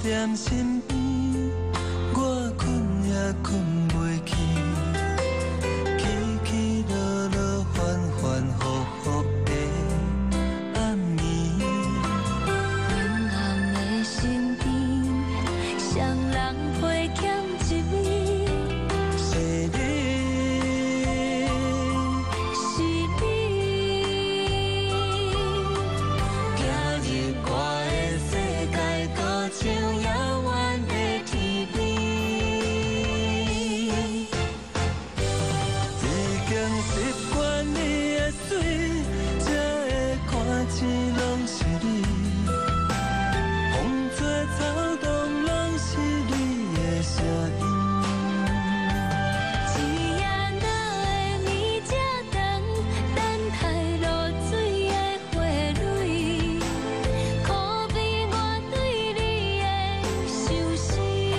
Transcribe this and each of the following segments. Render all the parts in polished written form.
踮身边，我困也困袂去，起起落落，反反复复的暗暝。 明暗的身边，双人陪欠一暝。 是你， 是你， 行入我的世界，搁像遥远的天边。已经习惯你的水，这的看见拢是你，风吹草动拢是你的声音。 一夜哪会暝这长，等待落水的花蕊，可比我对你的相思。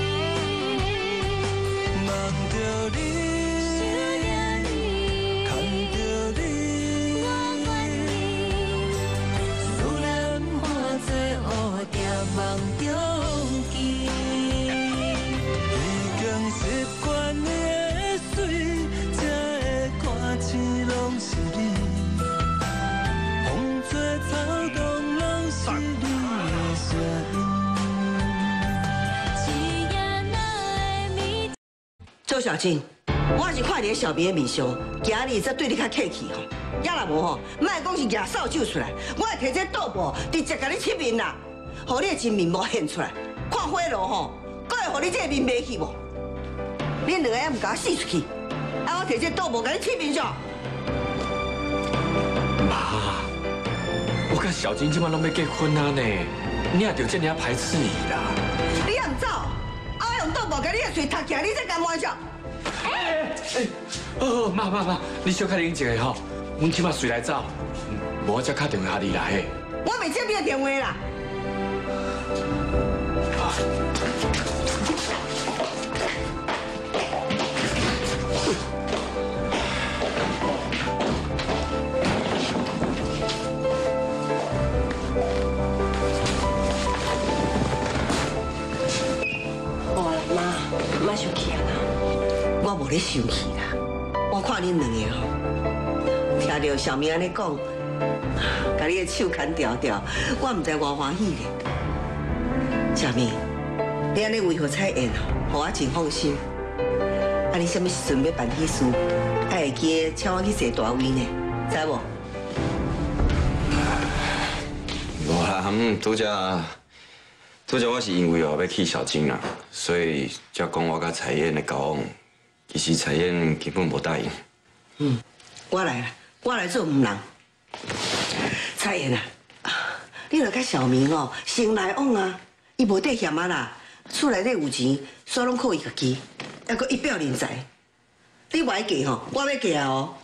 望着你， 想你， 看着你， 我愿意， 思念化作乌蝶梦中见。已经习惯你的水，这的看见拢是你，风吹草动拢是你的声音。 一夜哪会暝。 周小静，我是看你的小明的面相，今日则对你较客气吼。要若无吼，莫讲是拿扫帚出来，我会摕这刀布直接甲你切面啦，互你的真面目现出来。看花路吼，搁会互你这个面歪去无？恁两个还唔甲我死出去，啊！我摕这刀布甲你切面上。 妈，我甲小金即摆拢要结婚啊呢，你也着这样排斥伊啦？ 你还唔走？啊！我用刀布甲你的嘴踢起来，你再敢玩笑？ 妈，你小可冷静下吼，阮即摆随来走，无我才打电话你啦嘿。 我未接你的电话啦。 好啦，妈，莫生气啊啦。 我无咧生气啦，我看恁两个吼，听到小明安尼讲，甲你的手牵条条，我唔知偌欢喜咧。小明，你安尼为何彩宴吼，互我真放心。啊，你什么时阵要办喜事，还会记得请我去坐大位呢，知无？ 无啦，拄则我是因为要去小金啦，所以才讲我甲彩燕的交往。其实彩燕根本无答应。 我来啦，我来做媒人。彩燕啊，你著甲小明哦，先来往啊，伊无得嫌啊啦，厝内底有钱，啥拢靠伊家己，还阁一表人才。你歪嫁吼，我要嫁哦。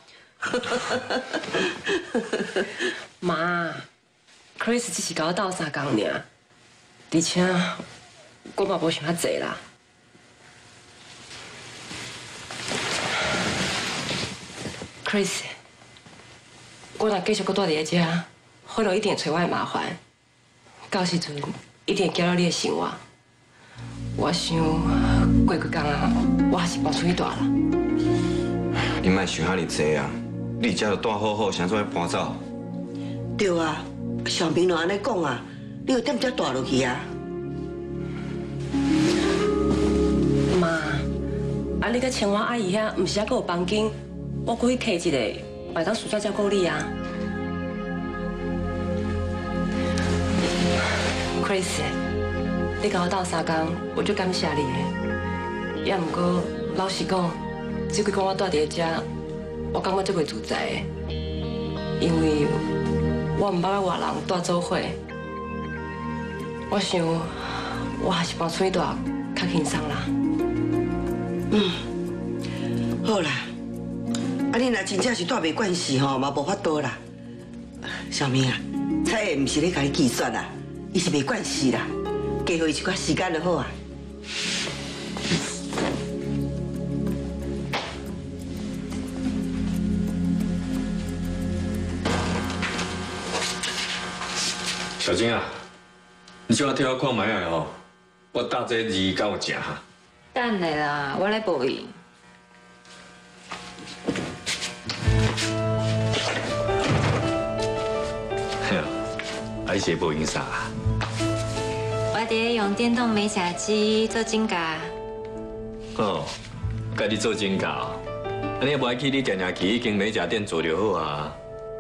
妈，Chris 只是甲我斗3工尔，而且我嘛无想遐济啦。Chris， 我若继续搁住伫遮，回头一定会找我的麻烦，到时阵一定会搅扰你的生活。我想过几工啊，我还是搬出去住啦。 你莫想遐尼济啊！你遮就住好好，啥做要搬走？ 对啊，小明就安尼讲啊，你就踮遮住落去啊。 妈，啊你甲青蛙阿姨遐，毋是还阁有房间？我过去客一个，摆当暑假照顾你啊。Chris， 你甲我斗3工，我就感谢你的。也毋过，老实讲，这几工我住伫遮，我感觉最袂自在的，因为我毋捌甲外人住做伙。我想，我还是搬出去住较轻松啦。 好啦，啊你若真正是住袂惯势吼，嘛无法度啦。小明啊，彩燕毋是咧甲你计算啦，伊是袂惯势啦，加互伊一寡时间就好啊。 小金啊，你叫我替我看买下吼， 我搭这鱼到食哈。 等下啦，我来报伊。 还是无用啥？ 我伫用电动美甲机做指甲。 哦，家己做指甲，安尼无爱去你定定去间美甲店做就好啊。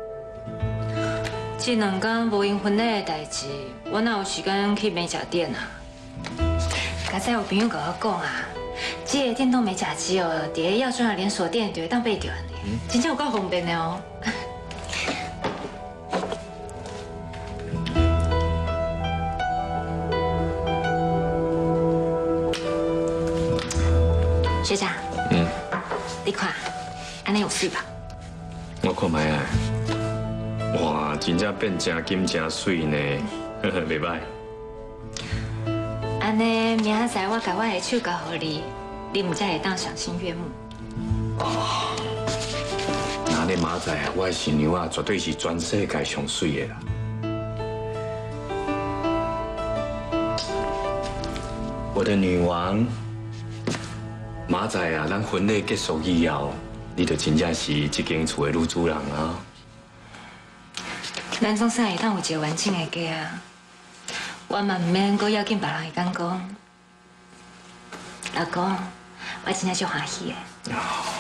这2天无因婚礼的代志，我哪有时间去美甲店啊？刚才有朋友跟我讲啊，这个电动美甲机哦，伫个药妆的连锁店就会当买到呢，真正有够方便的哦。学长，你看，安尼有水吧？ 我看卖啊，哇，真正变真金真水呢，袂歹。 安尼明仔载我甲我的手交互你，你唔才会当赏心悦目。 哦，那你明仔载我的新娘啊，绝对是全世界上水的啦。我的女王。明仔啊，咱婚礼结束以后，你就真正是这间厝的女主人啊！ 咱总算会当有一个完整的家啊！我嘛唔免搁要紧别人会讲讲，老公，我真正足欢喜的。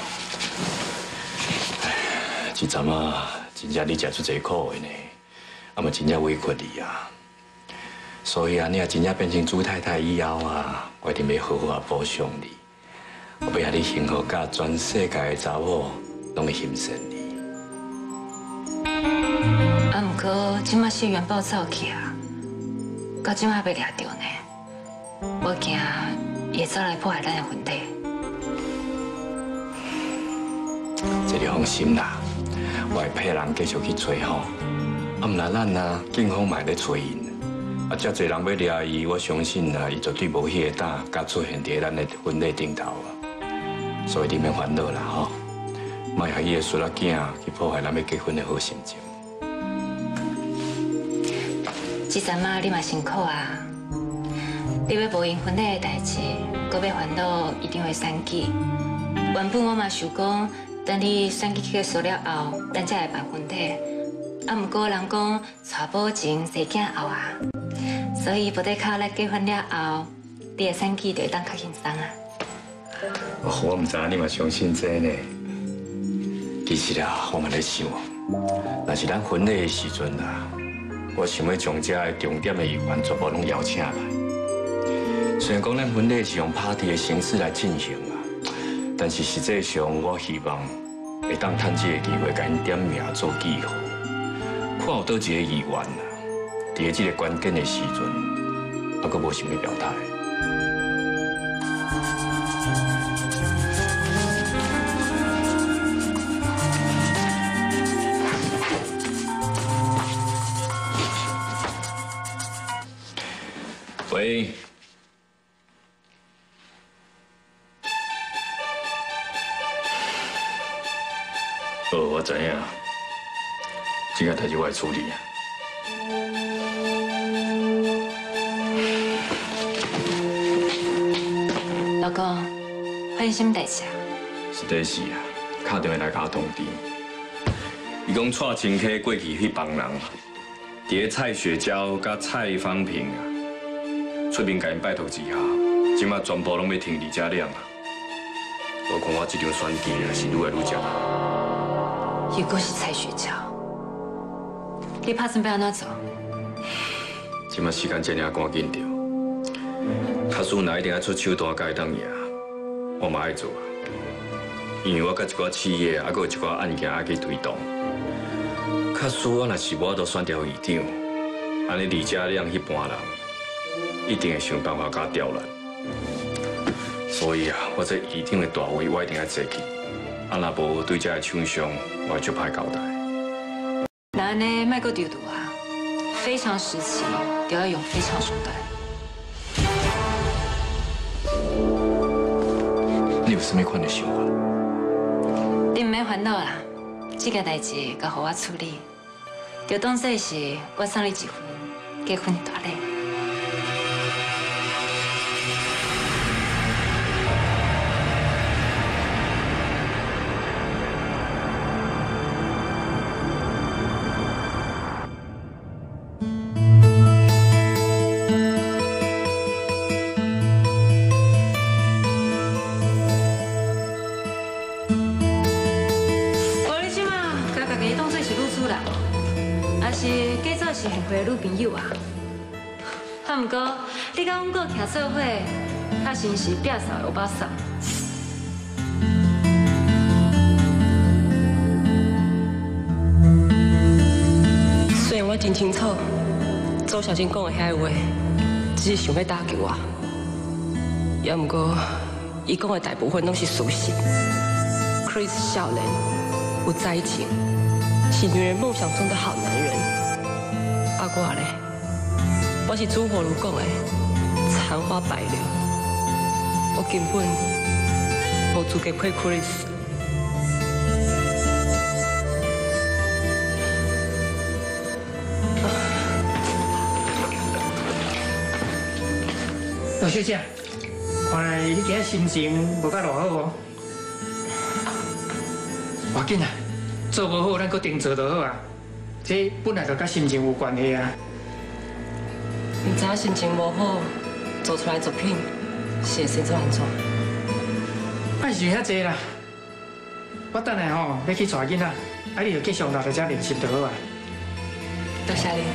这阵啊，真正你吃出侪苦的呢，啊嘛真正委屈你啊！所以啊，你若真正变成朱太太以后啊，我一定要好好啊补偿你。我要让你幸福，甲全世界的查某拢会欣赏你。 啊，不过即马是元宝走去啊，到即马还袂抓到呢。我惊伊会走来破坏咱的婚礼。 这你放心啦，我会派人继续去找吼。啊，毋然咱啊，警方嘛在找因。啊，遮侪人要抓伊，我相信啊，伊绝对无迄个胆，甲出现伫咱的婚礼顶头啊。所以你免烦恼啦吼，莫害伊的孙仔囝去破坏咱要结婚的好心情。 这阵嘛，你嘛辛苦啊！你要无因婚礼的代志，搁要烦恼一定会选举。原本我嘛想讲，等你选举结束了后，咱才来办婚礼。啊，不过人讲娶某前生囝后啊，所以不得靠咱结婚了后，你的选举就会当较轻松啊。 我唔知你嘛相信这呢。其实啊，我嘛在想，若是咱婚礼的时阵啊，我想要将这个重点的议员全部拢邀请来。虽然讲咱婚礼是用 party 的形式来进行啊，但是实际上我希望会当趁这个机会，甲因点名做记号，看有倒一个议员啊，伫这个关键的时阵，还阁无想要表态。喂，我知影，这个代志我会处理啊。 老公，发生什么代志啊？ 是这事啊，打电话来甲我通知，伊讲蔡清溪过去去帮人，伫个蔡雪娇甲蔡芳萍啊，出面甲因拜托之下，即马全部拢要停伫遮了啊。我看我这场选举啊，是愈来愈焦。 如果是蔡雪娇，你打算要安怎做？ 即马时间真尔赶紧着，卡苏若一定要出手单甲伊当赢，我嘛爱做啊。因为我甲一寡企业啊，阁有一寡案件爱去推动。卡苏我若是无法度选调议长，安尼李家亮迄般人，一定会想办法甲我刁难。所以啊，我这议长的大位我一定要坐去。啊，若无对这个厂商，我会足歹交代。 那安尼莫阁丢赌啊！非常时期就要用非常手段。 你有啥物款的想法？ 你唔免烦恼啦，这件代志交互我处理，就当做是我送你一份结婚的大礼。 友啊。啊，毋过你甲阮哥徛做伙，啊，是毋是摒扫又把扫？虽然我真清楚周小姐讲的遐个话，只是想要打救我，也毋过伊讲的大部分拢是事实。Chris 少年有才情，是女人梦想中的好男人。啊，我咧。 我是朱火如讲的，残花败柳，我根本无资格配 Chris。 罗小姐，看来你今日心情无甲偌好哦。要紧啊，做无好咱搁定做就好啊。这本来就甲心情有关系啊。 唔知心情无好，做出来作品是会生做安怎？ 莫想遐济啦，我等下吼要去带囡仔，啊你就继续留在遮练习就好啊。 多谢你。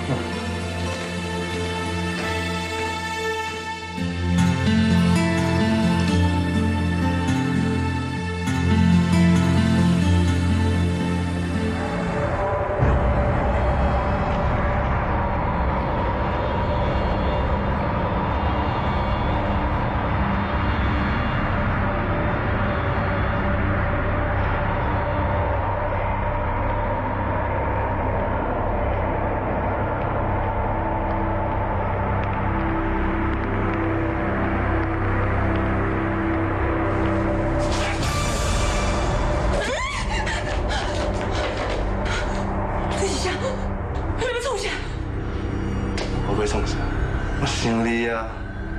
我想你啊！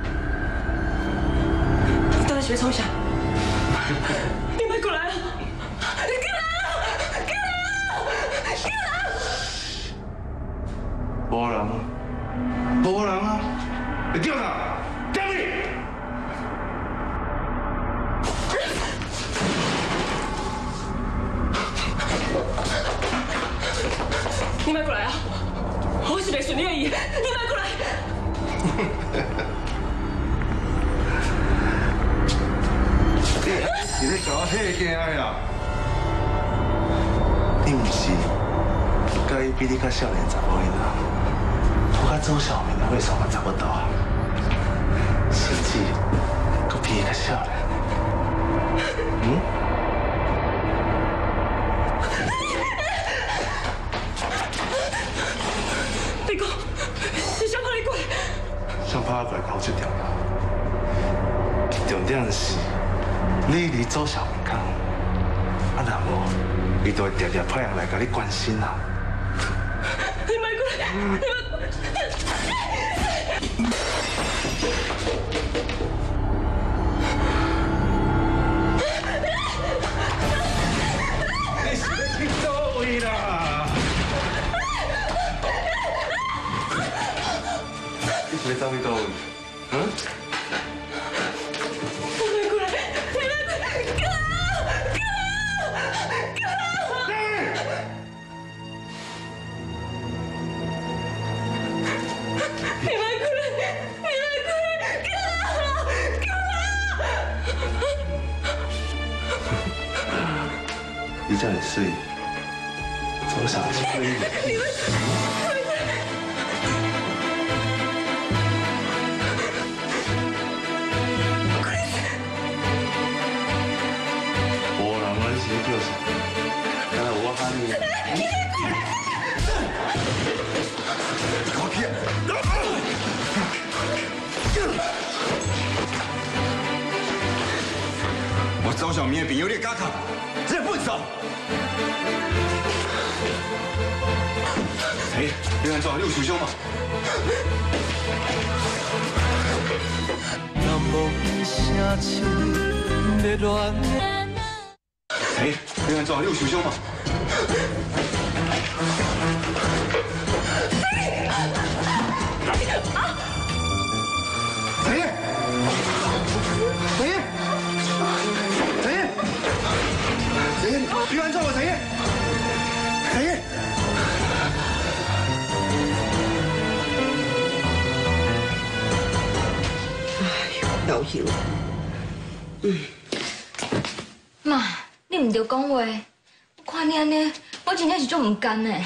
你到底是要冲啥？你别过来啊！你过来啊！过来啊！过来啊！ 无人啊！无人啊！你叫啥？叫你！ 你别过来啊！我是袂顺你的意，你别过来！ 你咧搞我吓惊呀！你唔是介意比你较少年查某囡仔，我甲周小明的岁数嘛差不多，甚至佮比伊较少年。 你讲是想拍你过来？ 想拍我过来搞这重要，重点是你离周小明近，啊若无，伊就会常常派人来甲你关心啊。 你别过来！你别！ 你是要去倒位啦？你是要走去倒位？嗯？ 你别过来！你别过来！过来啊！过来啊！你别过来！你别过来！过来啊！过来啊！ 你这样水，周小明可以。无人啊，你是咧叫啥？刚才我喊你。搞屁！我周小明的朋友你敢看？这笨手！哎，你安怎？你有受伤吗？哎，你安怎？你有受伤吗？陈烨，陈烨，陈烨，陈烨，你安怎了？陈烨，陈烨。 高兴。 妈，你唔着讲话，我看你安尼，我真正是足唔甘的。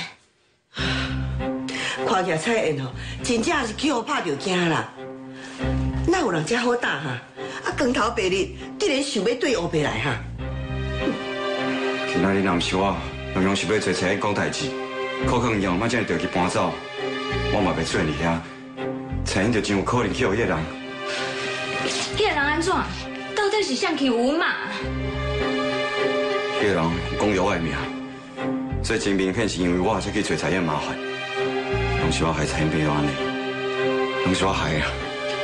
看起来蔡燕哦，真正是叫我拍着惊啦。哪有人这好打哈？啊，光头白日，竟然想要对乌白来哈？ 今仔日若唔是我，常常是要找蔡燕讲代志，可可以后莫这样着去搬走，我嘛袂出现伫遐。蔡燕就真有可能去互迄个人。 迄个人安怎？到底是谁欺负阮妈？ 迄个人讲有我的命，所以真明显是因为我才去找蔡燕麻烦，拢是我害蔡燕变到安尼，拢是我害的。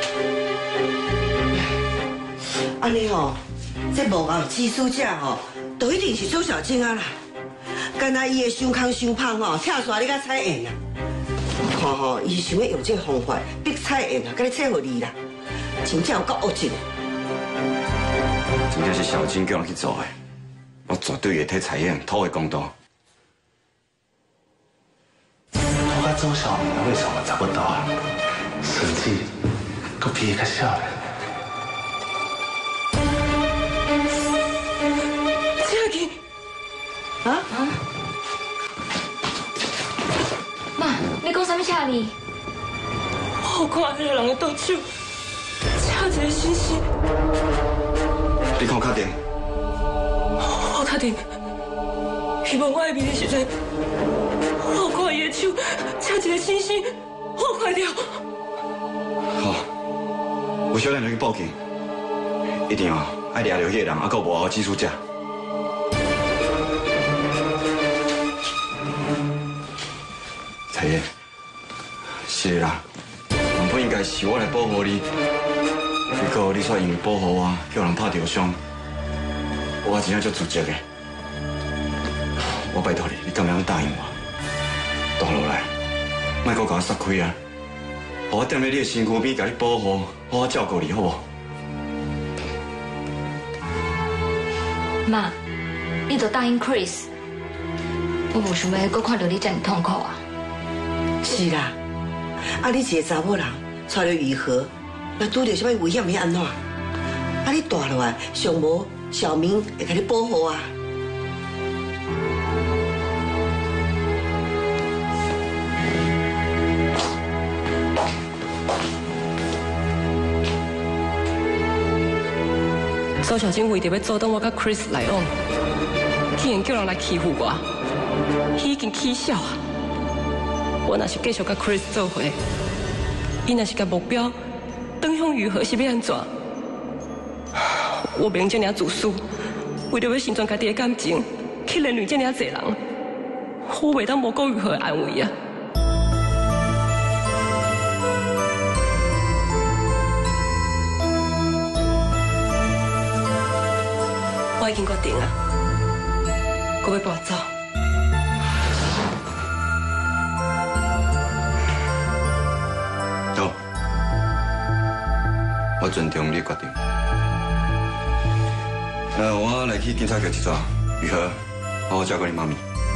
安尼吼，这幕后指使者吼，都一定是周小静啊啦。干那伊的伤空伤胖吼，拆煞你甲蔡燕啊。我看吼，伊是想要用这个方法逼蔡燕啊，甲你撮互你啦，真正有够恶劲。 真正是小金叫人去做的，我绝对会替蔡燕讨回公道。 我甲周小明为什么找不到啊？甚至佫比伊较少呢？ 这个啊？妈，你讲啥物车哩？ 我看迄个人的倒手，插一个星星。 你看确定？ 我确定。希望我爱面的时阵，我看伊的手插一个星星，我快了。 好，有小咱就去报警，一定哦爱抓到迄个人，还有幕后指使者。蔡燕，是啦，原本应该是我来保护你，结果你却因为保护我，叫人拍着伤，我真正足自责的。我拜托你，你敢不敢答应我？大落来，莫搁甲我撒开啊！我踮在你的身躯边，甲你保护，好好照顾你，好无？ 妈，你就答应 Chris， 我无想要搁看到你这么痛苦啊。 是啦，啊，你一个查某人，带着雨禾，若拄着什么危险要安怎？啊，你大落来，上无小明会甲你保护啊。 苏小姐为着要阻挡我甲 Chris 来往，竟然叫人来欺负我，伊已经起笑啊！我若是继续甲 Chris 做伙，伊若是甲目标转向如何是要安怎？我免这尔自私，为着要成全家己的感情，去连累这尔侪人，我袂当无顾如何安慰啊！我已经决定啊，我要搬走。 好，我尊重你的决定。我来去警察局一抓，如何？好好照顾你妈咪。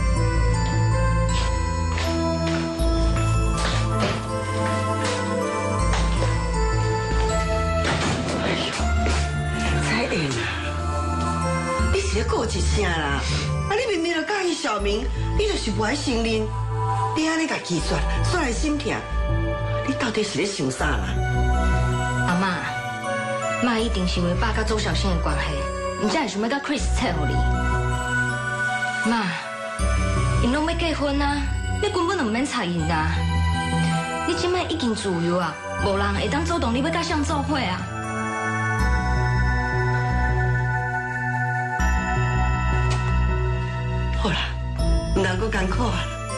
蔡燕啊，你是咧顾一声啦？啊，你明明就介意小明，你就是不爱承认，你安尼甲拒绝，煞来心痛，你到底是咧想啥啦？ 阿妈，妈一定是因为爸甲周小新的关系，唔才会想要甲 Chris 撮互你。妈，因拢要结婚啊，你根本就唔免插因啦。你即摆已经自由啊，无人会当主动你要甲谁做伙啊。 好啦，唔通阁艰苦啊！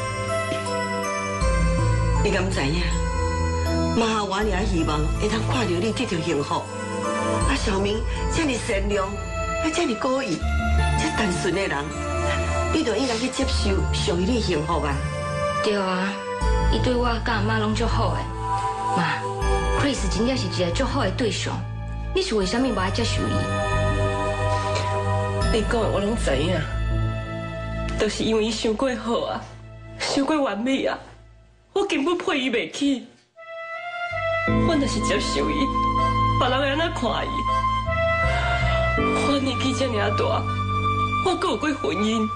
你敢知影？妈我也希望会当看到你得到幸福。啊，小明这么善良，啊，这么故意，这单纯的人，你就应该去接受属于你的幸福啊！ 对啊，伊对我甲阿妈拢足好的。妈 ，Chris 真正是一个足好的对象，你是为什么无爱接受伊？ 你讲的我拢知影，都是因为伊想过好啊，想过完美啊，我根本配伊袂起。我若是接受伊， 别人会安怎看伊？我年纪这么大，我还有过婚姻，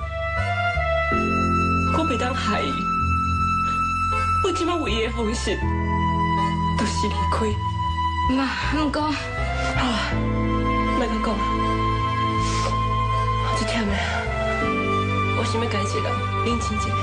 我袂当害伊。我即摆唯一的方式，就是离开。 妈，不过， 好啊，莫阁讲啊，我这忝的，我想要家一个人冷静一下。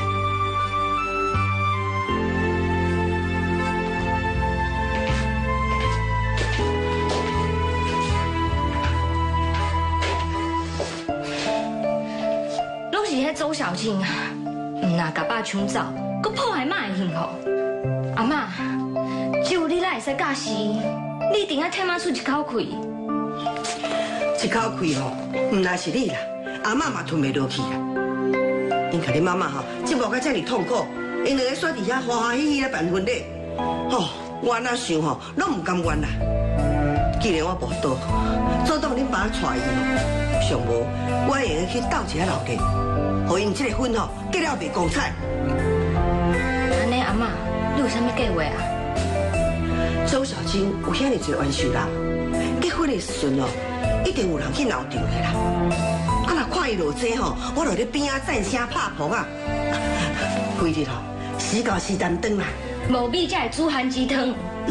拢是迄周小静啊，若甲爸抢走，佮破坏妈的幸福。阿妈，只有你才会使教示伊，你一定要替妈出一口气。 一口气吼，唔那是你啦，阿嬷嘛吞袂落去啦。因甲你妈妈吼，折磨到遮尔痛苦，因两个煞伫遐欢欢喜喜咧办婚礼，吼，我安那想吼，拢唔甘愿啦。既然我无倒，阻挡恁爸带伊吼，上无我会用去斗一下老家，互因这个婚吼结了袂光彩。 安尼阿妈，你有啥物计划啊？ 周小晶有遐尼一个冤仇人，结婚的时阵哦，一定有人去闹着的啦。啊，若看伊落这吼，我就咧边仔赞声拍扑啊。规日吼，时到时担转来。 无比才会煮番鸡汤。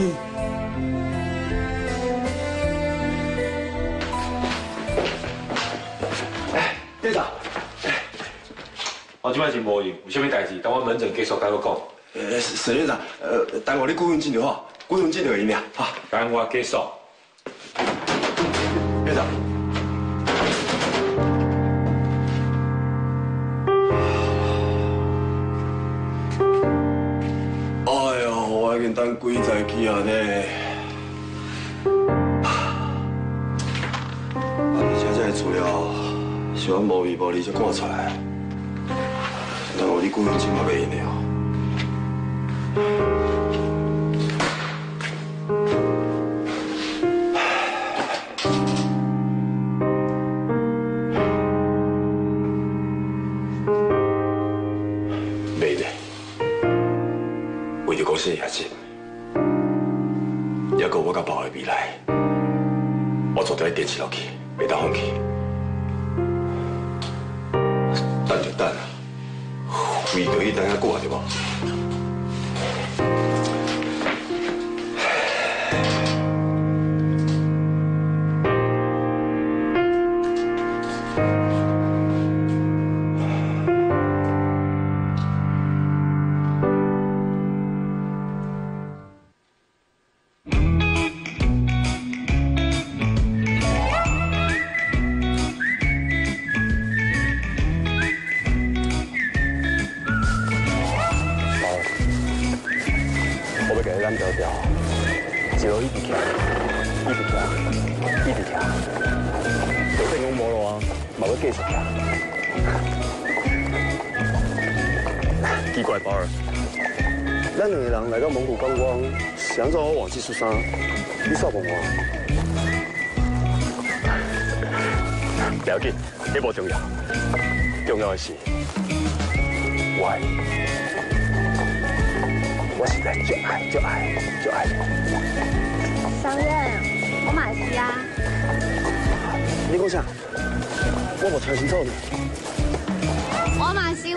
队长， 我即摆是无用，有啥物代志，等我门诊结束甲我讲。 沈院长，等我你几分钟就好，几分钟就赢了，哈。 等我结束。 院长。哎呦，我已经等几载去啊呢。而且这个资料是阮无味无理才赶出来，但我你几分钟嘛袂赢了。袂的，为着公司业绩，也个我甲爸的未来，我绝对要坚持落去，袂当放弃。等就等啊，为着伊等遐久啊，对无？咱调调，一路一直徛，一直徛，一直徛，就算讲无路啊，嘛要继续徛。奇怪，宝儿，咱两个人来到蒙古观光，是安怎我忘记说啥？你煞问我？不要紧，这无重要，重要的是我爱你。 我实在就爱你。 商人，我嘛是啊。 你讲啥？我无听清楚呢。 我嘛是。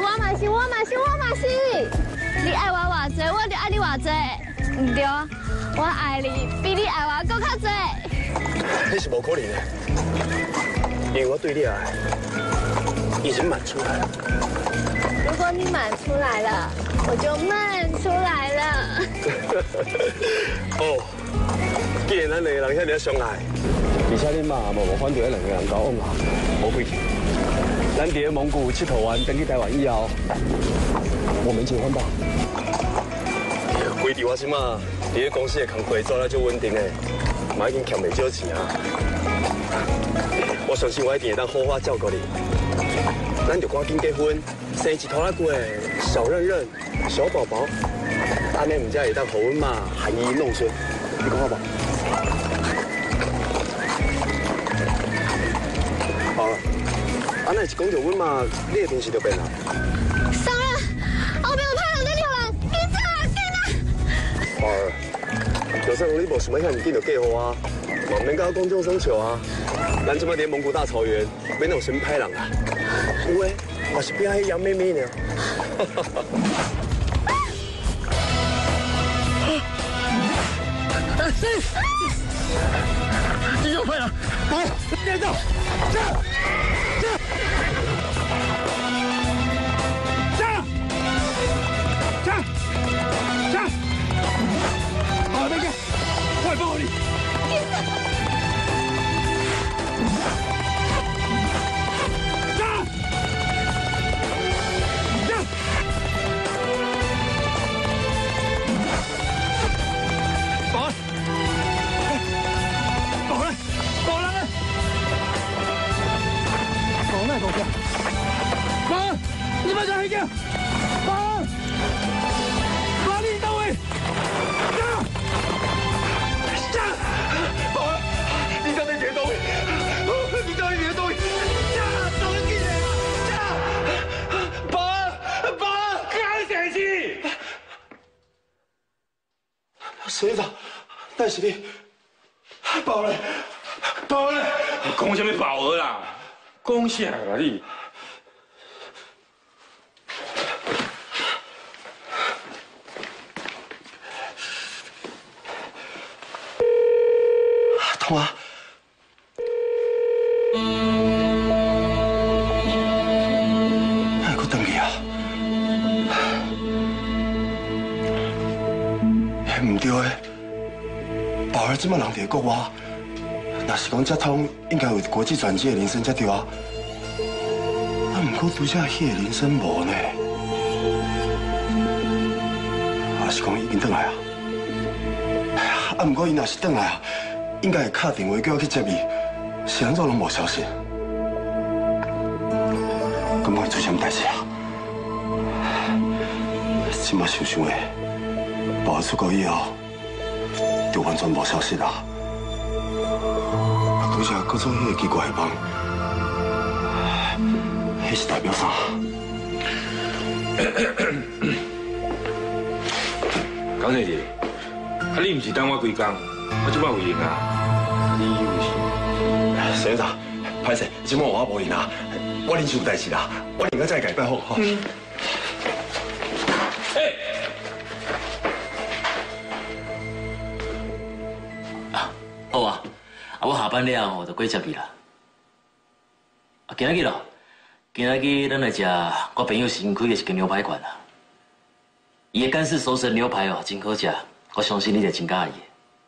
你爱我偌济，我就爱你偌济，唔对？我爱你比你爱我更较济。 那是无可能的，因为我对你的爱已经满出来了。 如果你满出来了，我就慢出来了。 哦，既然咱两个人遐尔相爱，而且恁妈无反对咱两个人交往啊，无亏去。咱伫蒙古佚佗完，登去台湾以后，我们结婚吧。规伫我即马伫咧公司的工作做了足稳定的，嘛已经欠袂少钱啊。我相信我一定会当好好照顾你。咱就赶紧结婚，生一拖拉骨的小任任、小宝宝，安尼唔才会当互阮妈含饴弄孙，你讲好无？好了，安尼是讲着阮妈，你的电视就变啦。 商人，后边有派人在挑人，紧走啊，紧啊！ 宝儿， 就算你无想要遐尼紧就嫁予我，嘛免甲我讲种双笑啊。咱即摆连蒙古大草原，免有什么歹人啊。有诶，我是变迄杨妹妹呢。这就坏了，好，别动，站，好，那个，快帮我你。保安，你们在哪个？保安，你到位，站！保安，你到底别动！你到底别动！站！走进来啊！保安，干什去？谁的？那是你？保安， 讲什么保额啦？讲啥啦你？ 通啊！哪会回去啊？唔对诶，保儿即摆人伫国外，若是讲接通，应该有国际转机的铃声才对啊。啊，不过拄则迄个铃声无呢，还是讲已经转来啊？啊，不过伊若是转来啊。应该会打电话叫我去接伊，是安怎拢无消息？咁会出什么代志啊？即马想想的，保出国以后，就完全无消息啦。拄则搁做迄个奇怪的梦，迄是代表啥？ 江小姐，啊你唔是等我几工？我即摆有闲啊，你有事？ 先生，歹势，即摆我无闲啊，我临时有代志啦，我另外再改拜访吼。 好啊，我下班了后就过接你啦。今日咯，今日咱来食我朋友新开的一间牛排馆啦。伊的干式熟成牛排哦，真好食，我相信你就真喜欢伊。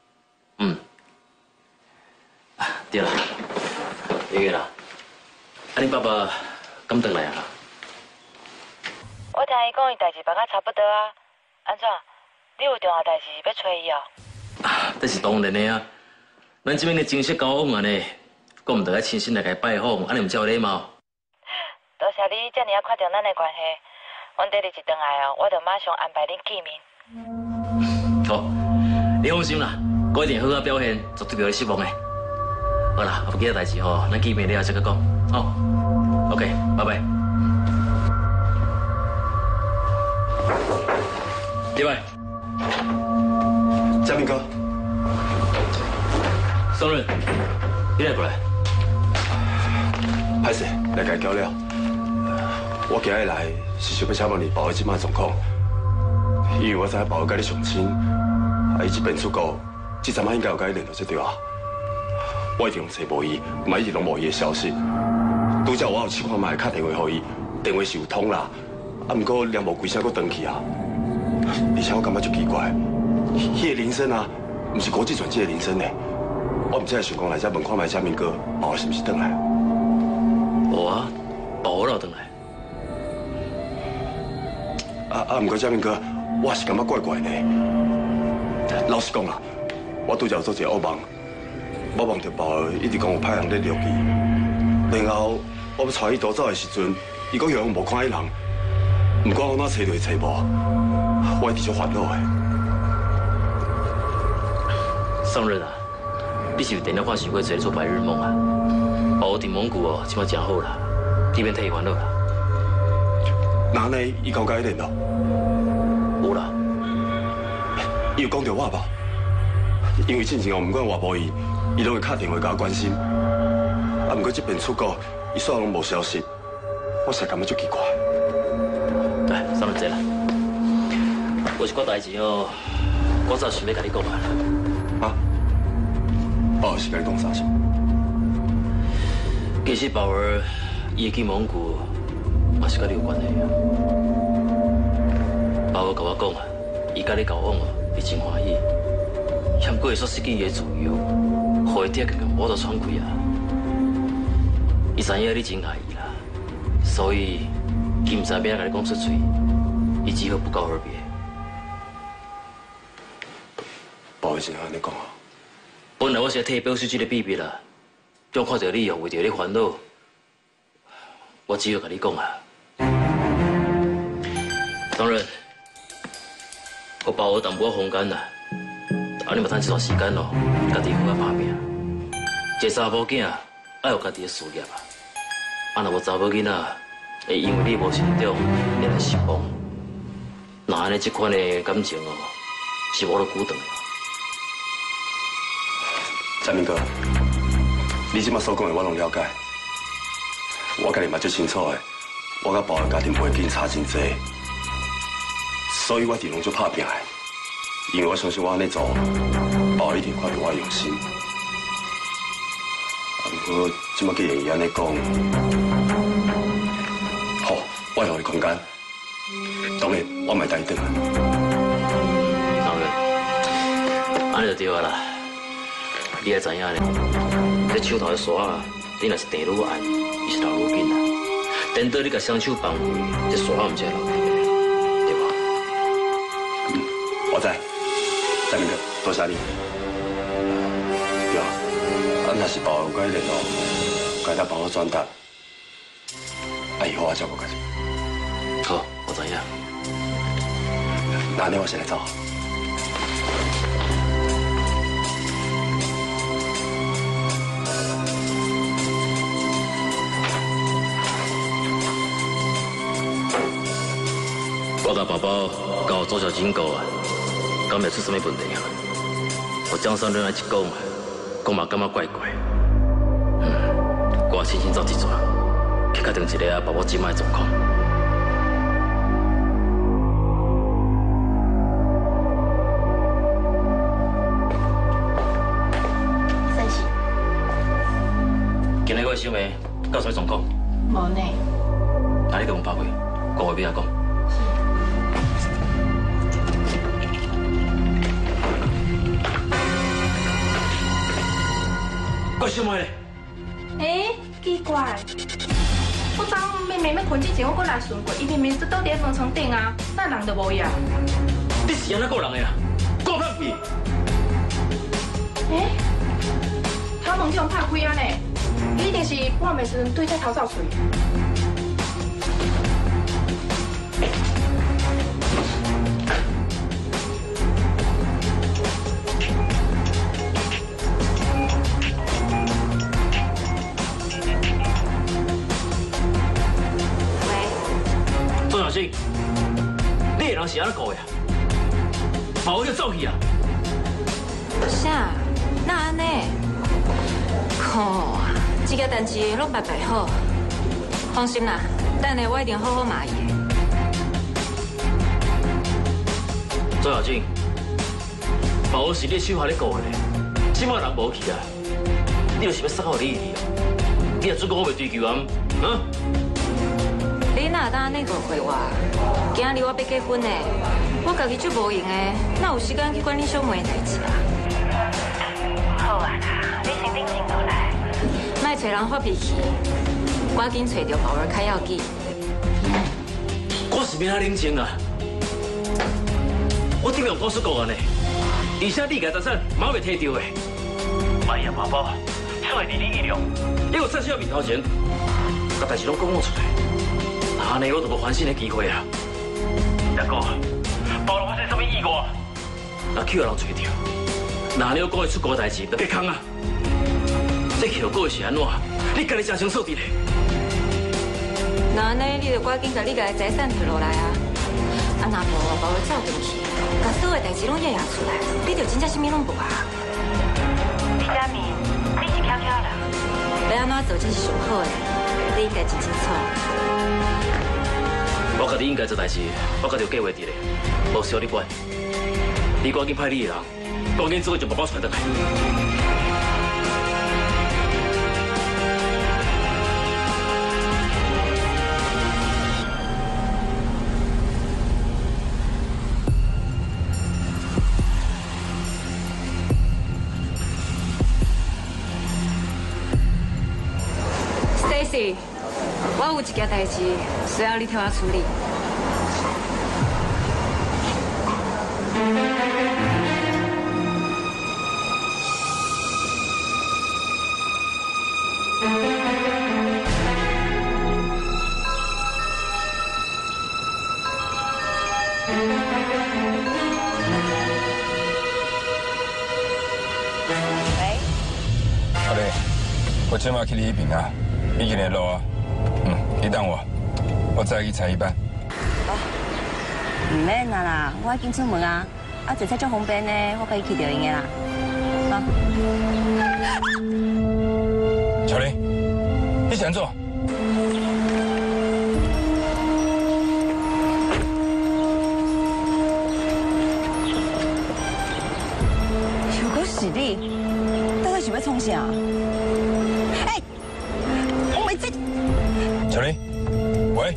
对啦，那个啦，你爸爸敢回来啊？ 我听伊讲，伊代志办到差不多啊。安怎？你有重要代志要找伊哦？ 这是当然的啊。咱这边的正式交往安尼，我唔得爱亲身来甲伊拜访，安尼唔才有礼貌。 多谢你遮尔啊看重咱的关系。阮第日一回来哦，我就马上安排恁见面。 好，你放心啦，我一定好好表现，绝对袂会失望的。好啦，有其他代志吼，咱见面了后再去讲。好 ，OK， 拜拜。李伟， 嘉明哥， 宋润，你来过来。 歹势，来甲交了。我今日来是想要请问你保儿即摆状况，因为我知影保儿甲你上亲，伊这边出国，这阵仔应该有甲伊联络才对啊。我一直拢找无伊，嘛一直拢无伊的消息。拄则我有试看卖打电话给伊，电话是有通啦，啊，不过连无几声，佫断去啊。而且我感觉就奇怪，迄个铃声啊，不是国际转机的铃声呢。我唔知系想讲来遮问看卖嘉明哥，保儿是不是回来？ 无啊，保我老回来。 不过嘉明哥，我是感觉怪怪呢。老实讲啦，我拄则有做一个噩梦。我梦到保儿一直讲有派人在掠伊，然后我要带伊逃走的时阵，伊讲向无看伊人，不管我哪找就找无，我一直就烦恼的。 宋润啊，你是不是电脑看想过做做白日梦啊？保我伫蒙古哦，即摆真好啦，你免替伊烦恼啦。 那安尼，伊讲甲伊联络？ 有啦， 伊有讲着我无？ 因为进前哦，不管我无伊，伊拢会打电话甲我关心。啊，不过这边出国，伊煞拢无消息，我实感觉足奇怪。 来，上来坐啦。有一寡代志哦，我早想要甲你讲啊。 啊？宝儿是甲你讲啥事？ 其实宝儿伊去蒙古，嘛是甲你有关系啊。宝儿甲我讲啊，伊甲你交往哦，伊真欢喜，嫌过会煞失去伊的自由，互伊第一个我都喘气啊。伊知影你真爱伊啦，所以伊唔知要甲你讲出嘴，伊只好不告而别。 宝儿真安尼讲啊？ 本来我是要替伊表示这个秘密啦，但看到你又为着你烦恼，我只好甲你讲啊。当然，我包我淡薄仔空间啦，啊你嘛趁这段时间咯，家己好好打拼。一个查某囝爱有家己的事业啊，啊若无查某囡仔会因为你无成长而来失望，那安尼这款的感情哦，是无得久长的。 嘉明哥，你即马所讲的我拢了解，我家己嘛最清楚的，我甲宝儿家庭背景差真济，所以我伫拢做拍拼的，因为我相信我安尼做，宝儿一定看到我的用心。啊，不过即马既然伊安尼讲，好，我会互你空间。当然，我嘛会带伊转来。 当然，安尼就对啊啦。你也知影咧，这手头的沙啊，你若是地愈暗，伊是流愈紧啊。等到你甲双手放开，这沙唔才流起来，对吧？ 我知，嘉明哥，多谢你。对啊，啊，若是宝有该联络，该他帮我转达，啊，以后我照顾家己。 好，我知影。 那安尼我先来走。 我甲宝宝甲我做小警告啊，敢袂出什么问题啊？我江山人来一讲，我嘛感觉怪怪。我亲身走一转，去确定一下宝宝即摆状况。 啥事？ 今日我的小妹到什么状况？ 无呢。 那你甲我拍开，讲话边仔讲。我小妹咧。 奇怪，我昨妹妹要困之前，我过来顺过，伊明明就倒伫饭床顶啊，那人就无呀。 你是安怎个人的啦？给我拍屁！ 头门这样拍开啊呢？一定是半暝时阵对这头走出。 钟小新，你的人是安怎搞的？把我叫走去啊！ 啥？那安尼？靠啊！这个代志拢办好。放心啦，等下我一定好好骂伊。 钟小新，把我是你手下咧搞的咧，即摆人无去啊！你就是要杀我你去哦！你若准我袂追求啊？ 你哪当安尼误会我？今日我要结婚呢，我家己就无闲的，哪有时间去管你小妹的代志啊？ 好啊啦，你先冷静落来。 莫找人发脾气，赶紧找到宝儿较要紧。 我是要安冷静啊！我顶用告诉过安尼，而且你家财产嘛袂摕到的。万一爸爸出来离你意料，你有趁小面头前，把代志拢讲出来。安尼我就无翻身的机会啊！再讲，包容发生什么意外？若去有人找到，那安尼我讲的出国代志就别空啊！这去有过是安怎？你家己真清楚伫咧。 那安尼你就赶紧把你家的财产摕落来啊！啊，若无把我走进去，把所有代志拢压出来，你就真正什么拢无啊！ 我做这是上好的，你应该真清楚。 我家己应该做代志，我家己有计划伫咧，无需要你管。你赶紧派你的人，赶紧做将宝宝传回来。 Stacy， 我有一件代志需要你替我处理。 阿丽，我即马去你迄边啊。 已经联络啊，你等我再去采一班。 唔免啦，我已经出门啊，坐车足方便呢，我可以去到因的啦。 巧玲，你想做？ 如果是你，大概是要创啥？ 巧玲，喂，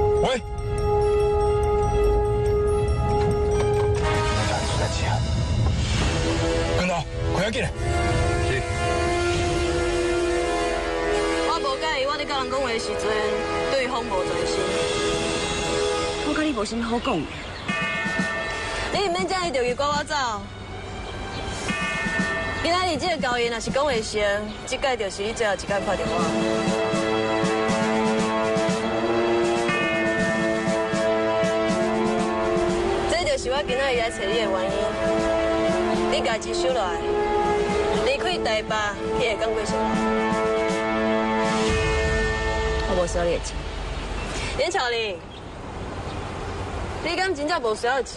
出来接啊！跟到，快要紧来。是。 我无介意我伫甲人讲话的时阵，对方无专心。 我甲你无啥物好讲。 你唔免这样就去赶我走。今仔日这个交易若是讲会成，这届就是你最后一届看到我。 是我今仔日来找你的原因。你家己收落来，离开台北，你会感觉什么？ 我无需要你的钱。 严巧玲，你敢真正无需要钱？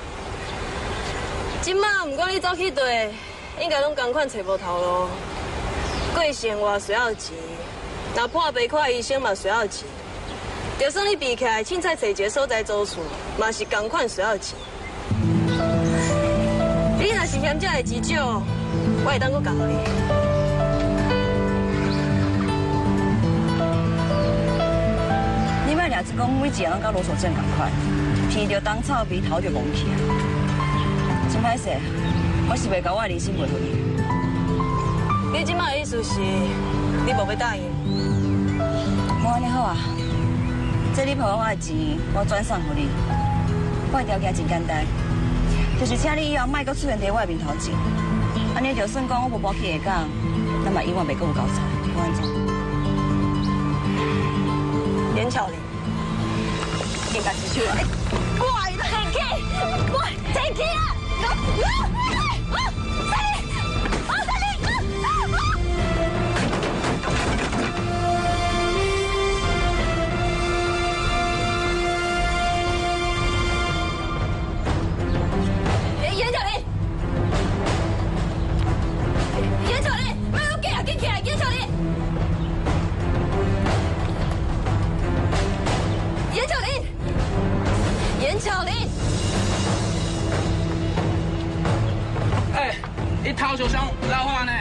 今麦唔管你走去对，应该拢同款找无头路。过生活需要钱，若破病看医生嘛需要钱。就算你避起来，凊彩找一个所在住厝，嘛是同款需要钱。 你若是嫌这个钱少，我会当阁教你。 你莫俩只讲每一样拢甲罗守正同款，闻着当草皮，头就蒙起啊！真歹势，我是袂甲我的人生卖互你。 你即摆的意思是，你无要答应？ 无安尼好啊，这你抱我的钱，我转送互你。我的条件真简单。 就是请你以后莫阁出现在我的面头前，安尼就算讲我无保去下港，咱嘛永远袂阁有交叉，我安怎？ 严巧玲，应该是出来。我take it， 我 take it 啊！巧玲， 哎，你头就想老话呢？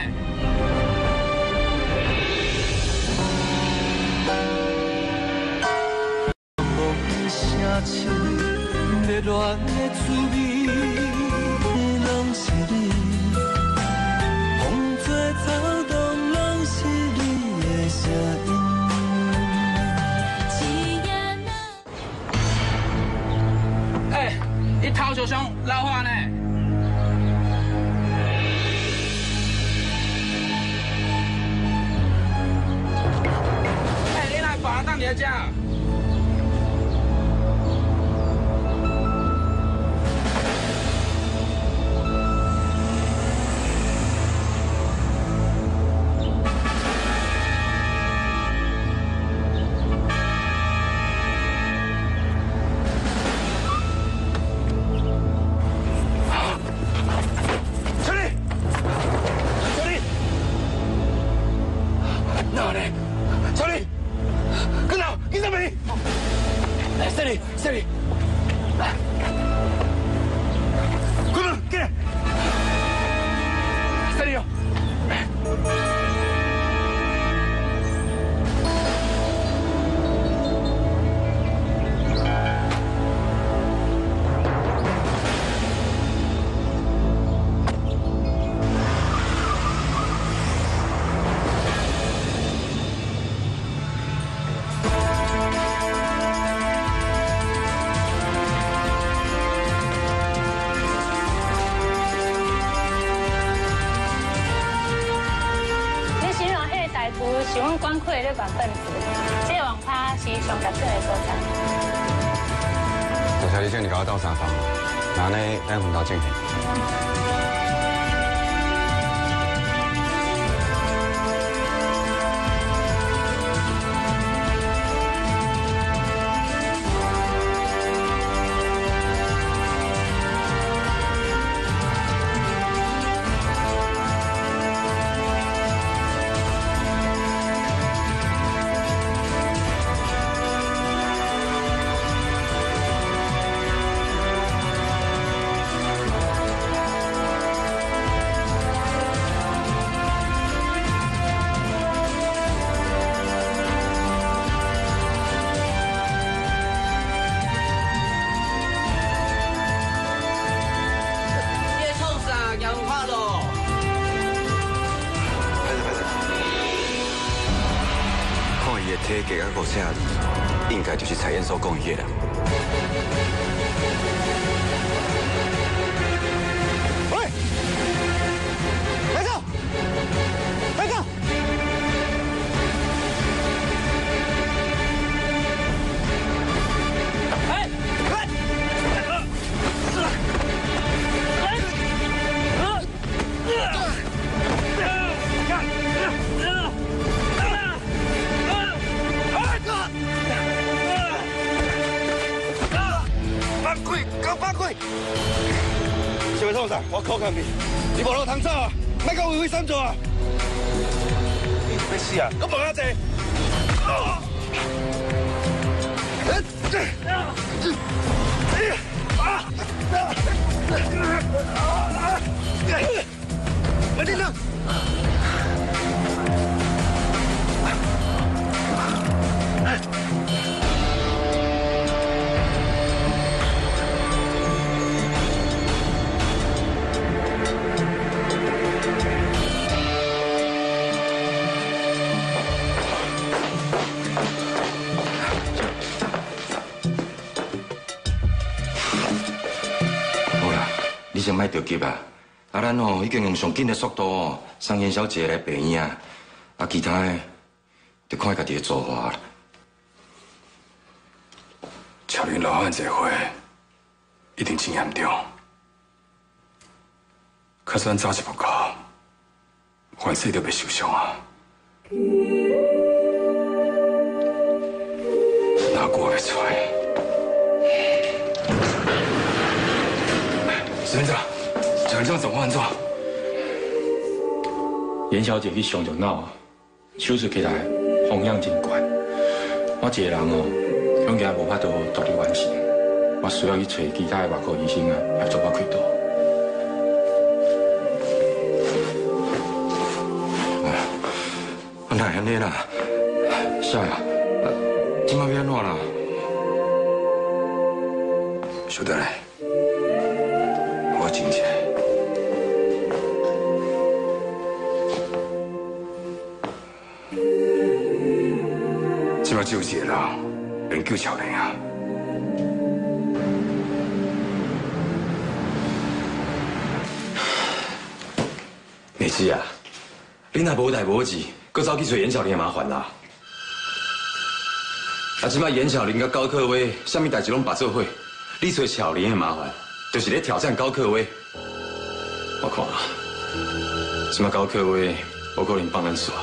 声唱热恋的滋味，拢是你。风吹草动，拢是你的声音。 你头就想老话呢？哎，你来把当爹家。 哪呢？小李，跟哪？跟哪边？来，小李，小李，来，快点，进来，小李哦。 是阮管区的咧原本子，这个网咖是上特色的所在。 大家你叫你搞我到三房，那呢，咱混到进去。 体格啊，个性，应该就是彩燕所讲的迄个。喂，来走，来走。哎，来，放开！小伟创啥？我靠看你，你无路通走啊！莫甲为非三做啊！你要死啊！我问下济。快点弄！ 你先莫着急啊！咱已经用上紧的速度送严小姐来病院啊，其他的就看家己的做法啦。乔林老汉这回一定真严重，可是咱早一步到，凡事都袂受伤啊。哪久会出来？ 石院长，小林这状况安怎？ 严小姐去伤着脑啊，手术起来风险真悬。我一个人恐惊无法度独立完成，我需要去找其他的外科医生协助我开刀。 哪会安尼啦？啥呀？今晚要安怎啦？小弟。 我静起来。即摆只有一个人能救乔玲啊！美芝啊，你若无代无志，搁走去找严巧玲的麻烦啦。啊，即摆严巧玲甲高克威，啥物代志拢白做伙，你找巧玲的麻烦。 就是咧挑战高克威，我看啊，即摆高克威无可能放咱耍。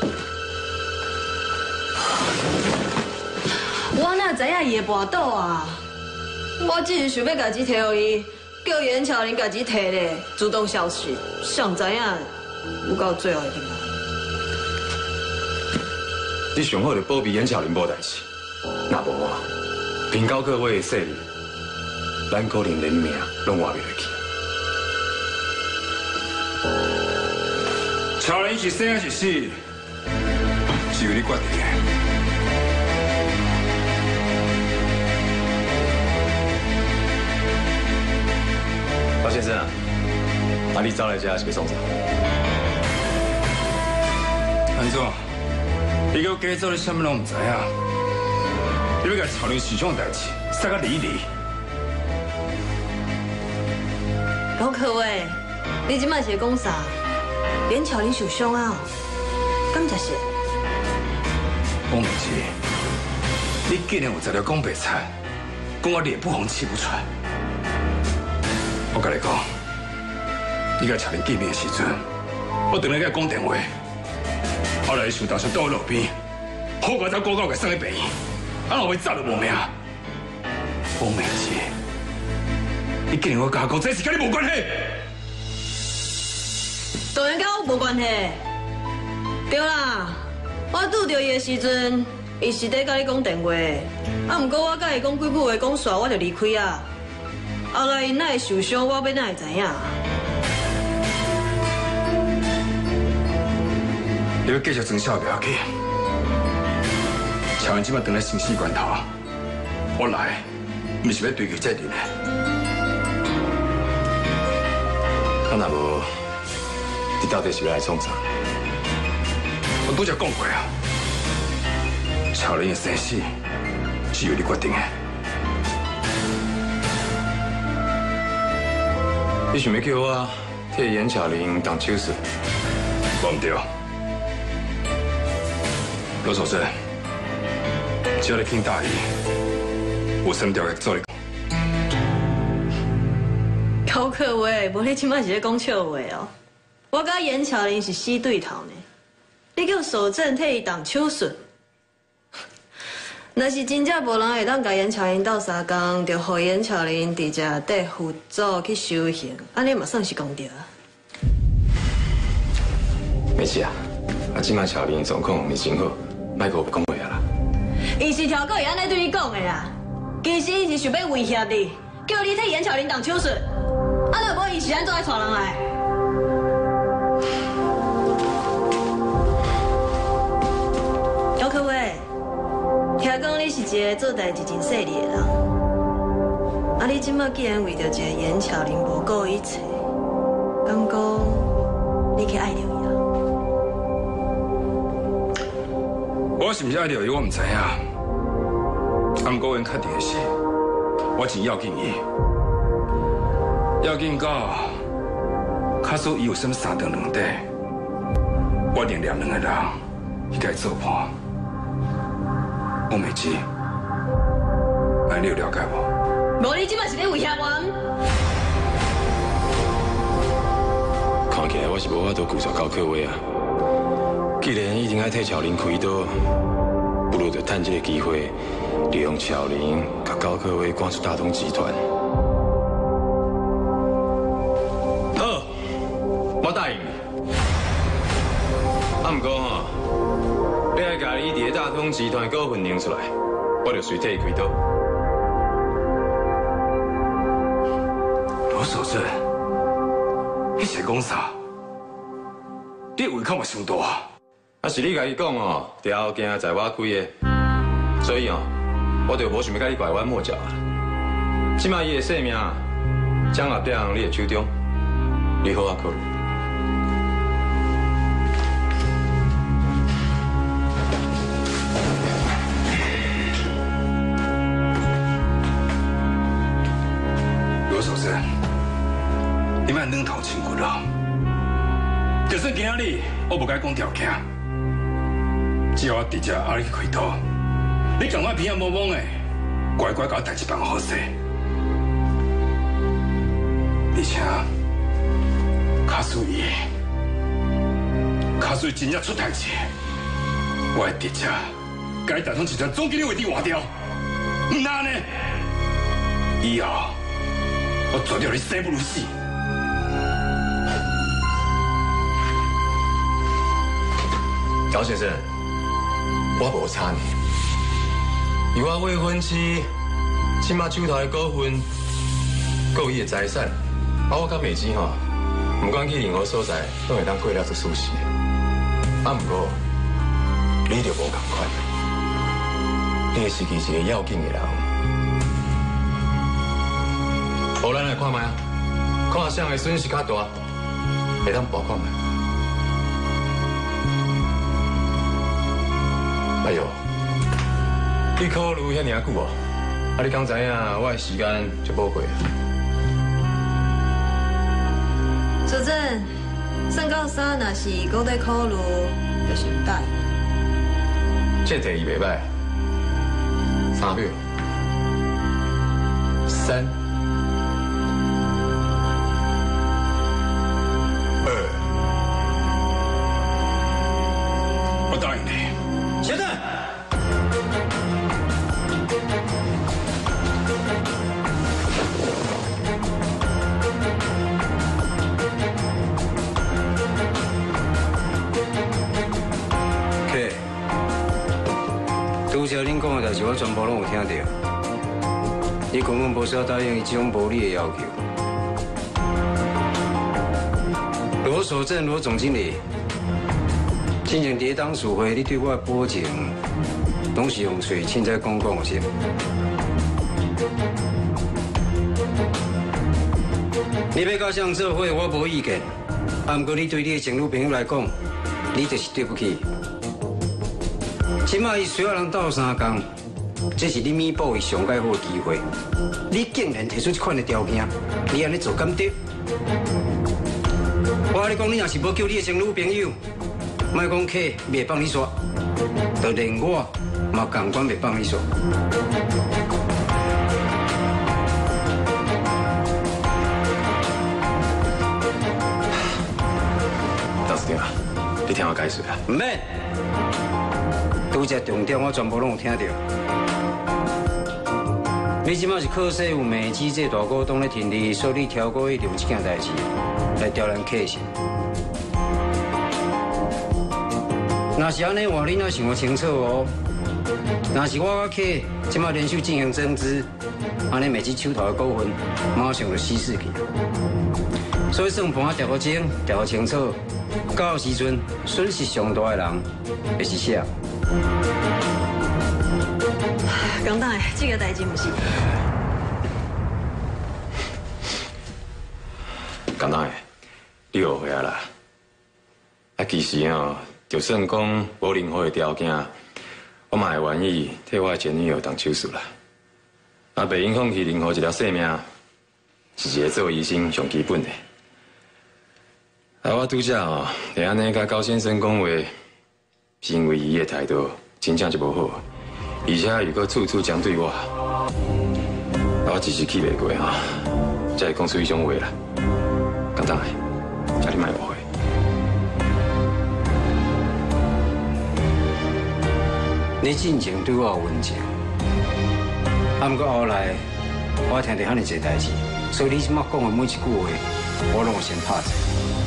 我哪知影伊会跋倒啊？我只是想要家己摕予伊，叫严巧玲家己摕咧，主动消失。谁知影有到最后一刻。 你上好就保庇严巧玲无代志，若无啊，凭高科威的势力，咱可能连命拢活袂落去。巧玲是生还是死，是由你决定的。高先生啊，你走来这是要创啥？安怎？你给我假做你什么拢唔知影？你要甲巧玲市长代志，塞个离。 高科伟，你今摆是讲啥？连巧玲受伤啊？敢真是？ 汪美琪，你竟然有材料讲白菜，讲我脸不红气不喘。我甲你讲，你甲巧玲见面的时阵，我等下甲讲电话。后来受当时倒在路边，好快走广告给送去病院，啊，后尾早就无命。汪美琪，你竟然我甲我讲，这事跟你无关系。 当然跟我无关系。对啦，我拄到伊的时阵，伊是在甲你讲电话，啊，不过我甲伊讲几句话讲煞，我就离开啊。后来因哪会受伤，我要哪会知影？ 你要继续装笑不要紧。巧玲即摆当在生死关头，我来，不是要追求责任的。啊，若无，你到底是要来创啥？我拄则讲过啊，巧玲的生死是由你决定的。你想要叫我替严巧玲动手术？我唔对。罗守正，只要你肯答应，我什么都会做你。 高科伟，无你即摆是咧讲笑话哦。我甲严巧玲是死对头呢，你叫守正替伊动手术。若是真正无人会当甲严巧玲斗相共，就互严巧玲伫遮缀辅佐去修行，安尼嘛算是公道啊。 没事啊，即摆巧玲状况毋是真好。莫阁讲话啊啦！ 伊是条狗，伊安尼对你讲的啦。其实伊是想要威胁你，叫你替严巧玲动手术。啊，若无伊是安怎来带人来？高科伟，听讲你是一个做代志真细腻的人。啊，你即摆既然为着一个严巧玲无顾一切，敢讲你去爱着伊？ 我是毋是爱着伊，我唔知影。啊，不过阮确定的是，我真要紧伊，要紧到，假使伊有什么三长两短，我一定两个人去甲伊做伴。汪美琪，安你有了解无？ 无，你即摆是咧威胁我？ 看起来我是无法度拒绝高科威啊。既然已经爱替巧玲开刀，不如就趁这个机会，利用巧玲甲高科威赶出大同集团。好，我答应你。啊，不过吼，你爱甲你伫大同集团股份拎出来，我就随替伊开刀。罗守正，你是讲啥？你胃口嘛伤大啊！啊，是你家己讲哦，条件在我开的，所以哦，我就无想要甲你拐弯抹角啊。即摆伊的性命掌握在你的手中，你好好考虑。罗守正，你莫软头轻骨了。就算今仔日我无甲你讲条件。只要我直接阿你去开刀，你赶快平安无懵的，乖乖把代志办好势。而且，假使真正出代志，我会直接甲你大同集团总经理位置换掉。唔然呢，以后我绝对你生不如死。高先生。 我无差呢。以我未婚妻，即马手头的股份，还有伊的财产，我甲美姬吼，不管去任何所在，都会当过了足舒适。不过，你就无同款，你会失去一个要紧的人。好，咱来看卖啊，看谁的损失较大，会当曝光卖。哎呦，你考虑遐尔久哦？啊，你刚知影我的时间就宝贵。 主任，算到三，若是搁在考虑，就是唔带。 这题袂歹，3秒，3、2， 我答应你。 小邓。 拄则恁讲的代志，我全部拢有听到。你根本无需要答应伊这种无理的要求。罗守正，罗总经理，之前伫当事会，你对我的保证，拢是用嘴凊彩讲的是。你要甲谁做伙，我无意见。不过你对你的前女朋友来讲，你就是对不起。即摆伊需要人斗3工，这是你弥补伊上介好的机会。你竟然提出这款的条件，你安尼做敢对？我跟你讲，你若是无救你的前女朋友，莫讲客袂帮你刷，就连我嘛共款袂帮你刷。 董事长，你听我解释啊。 唔免。拄则重点我全部拢有听到。你即马是靠说有美姬这大股东咧挺你，所以你挑过去用这件代志来刁咱客是。若是安尼话，你哪想清楚哦？若是我甲客即马联手进行增资，安尼美姬手头的股份马上就稀释去。所以算盘调好精，调好清楚，到时阵损失上大的人会是谁？ 港大，这个代志唔是。 港大，你误会啊啦！啊，其实哦，就算讲无任何的条件，我嘛会愿意替我的前女友动手术啦。啊，袂影响去任何一条生命，是一个做医生上基本的。啊，我拄则哦，会安尼甲高先生讲话，是因为伊的态度真正就无好，而且又搁处处针对我，我一时气袂过哈，才会讲出迄种话啦。简单的，叫你莫误会。 你进前对我有温情，啊，不过后来我听到遐尼侪代志，所以你即马讲的每一句话，我拢有先拍者。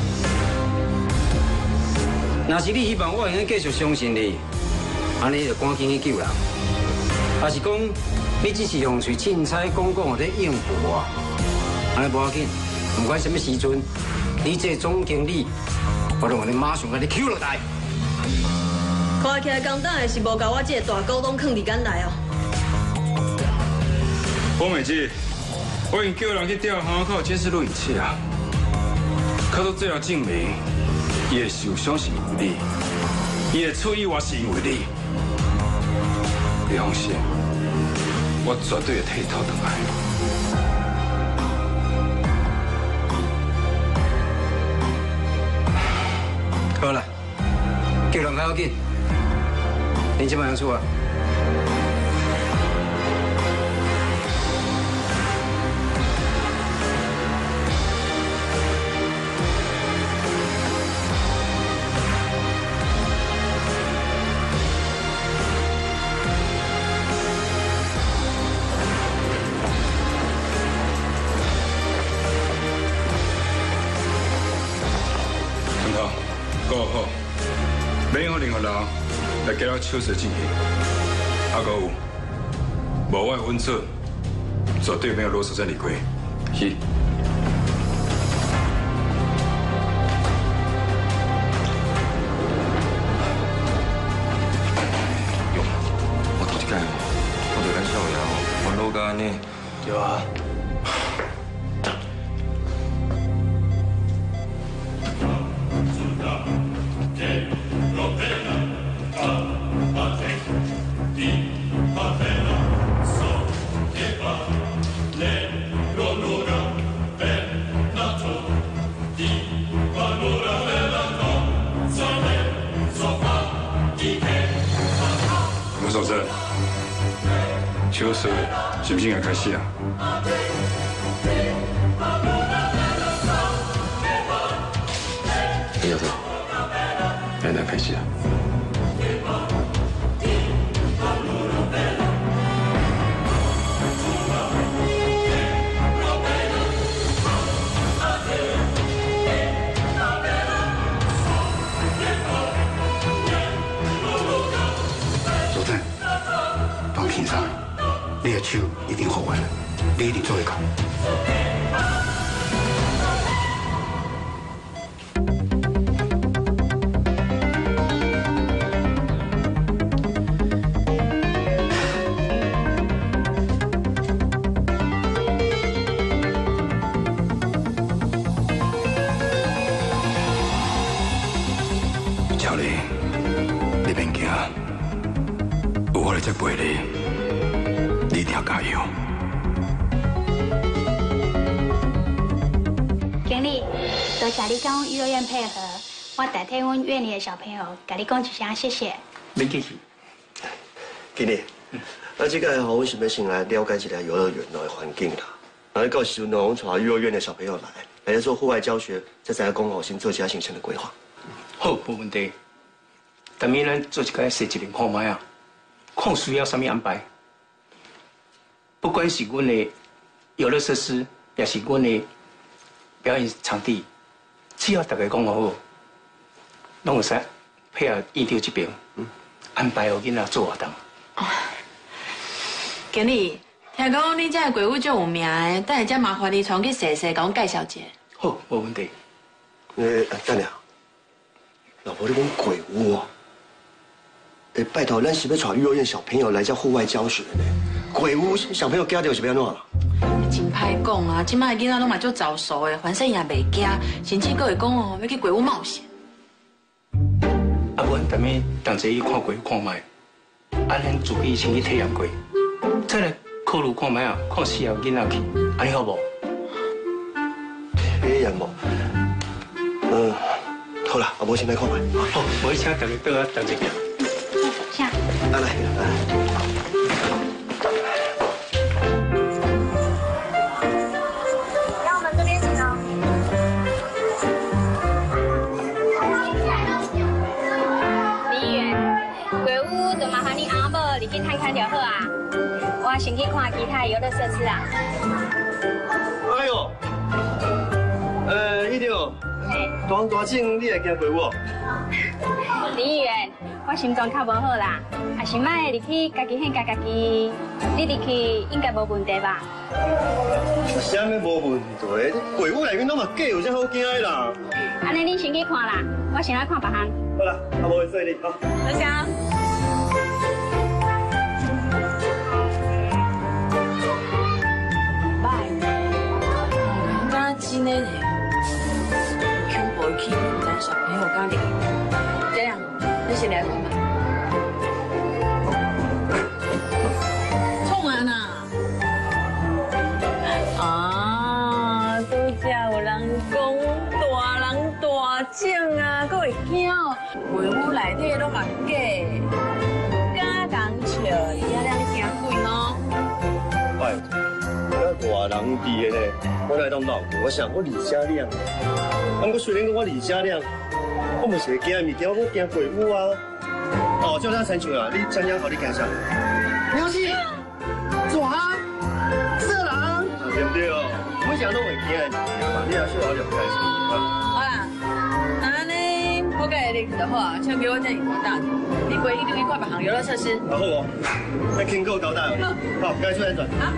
若是你希望我会用继续相信你，安尼就赶紧去救人；还是讲你只是用嘴凊彩讲在应付我，安尼无要紧，不管什么时阵，你这总经理，我拢会马上甲你扣落台。 看起来港党的是无甲我这个大股东囥伫眼内哦。 黄美姬，我已经叫人去调巷口监视录影器啊，可到最后证明。伊的受伤是因为你，伊的出意外是因为你。你放心，我绝对会替你讨回来。 好啦，叫人较要紧，你即摆样做啊？ 够好，免让任何人来给我手势进行。还有，无我的温测，绝对没有落实在理亏。 是。我头一届看到咱少爷哦，烦恼到安尼。 对啊。 吴守正，手势是不是应该开始啊？ 有的，现在开始啊。 你的手一定好完了，你一定做得到。教练，你别惊，有我来这陪你。 你一定要加油！ 经理，多谢你跟幼儿园配合，我代替阮院里的小朋友，跟你讲一声谢谢。 免客气。 经理，这个我是要先来了解一下幼儿园内的环境啦。然后到时阵我带幼儿园的小朋友来做户外教学，再讲好先做其他行程的规划。 好，没问题。但明咱做一个设计人看卖啊，看需要什么安排。 不管是阮的游乐设施，也是阮的表演场地，只要大家讲好，拢会使配合院长这边安排互囡仔做活动。 经理，听讲你这个鬼屋就有名的，等下再麻烦你传去细细甲阮介绍一下。 好，没问题。 等下，老婆，你讲鬼屋哦？拜托，咱是要带幼儿园小朋友来这户外教学呢。 鬼屋小朋友惊到是要安怎？ 真歹讲啊！即摆的囡仔拢嘛足早熟的，反正也袂惊，甚至佫会讲哦，要去鬼屋冒险。 啊，阮踮咧同齐去看鬼屋看卖，安尼自己先去体验过，再来考虑看卖啊，看适合囡仔去，安尼好无？ 体验无？好啦，阿无先来看卖。 好，我请大家倒啊同齐行。 下。 来。 你去看看就好啊，我先去看其他游乐设施啊。 哎呦，一条，大正你会惊鬼屋？ 李议员，我心脏较无好啦，还是卖入去家己先家己，你入去应该无问题吧？ 啥物无问题？鬼屋内面拢嘛假，有啥好惊的啦？ 安尼你先去看啦，我先来看别项。 好啦，阿无会做你，好。 多谢。 真的呢，恐怖气氛，但小朋友刚离。这样，你先来看吧。创完啦！啊，拄则有人讲大人大种啊，佫会惊哦。鬼屋内底拢嘛假，假人笑，了了你惊鬼哦。 拜托。 大人伫的呢，我来当老婆，我想我李家亮，啊，我虽然讲我李家亮，我唔是惊物件，我惊鬼屋啊。哦，叫他参像啊，你参加好，你惊啥？ 了解，抓色狼， 对不对哦？我想都会惊的物件嘛，你也需要了解一下。 好啦，安尼我跟你拎就好啊，请给我这一块大的，你唯一另一块别行游乐设施。 好哦，那听够交代哦。好，该出来转。 好。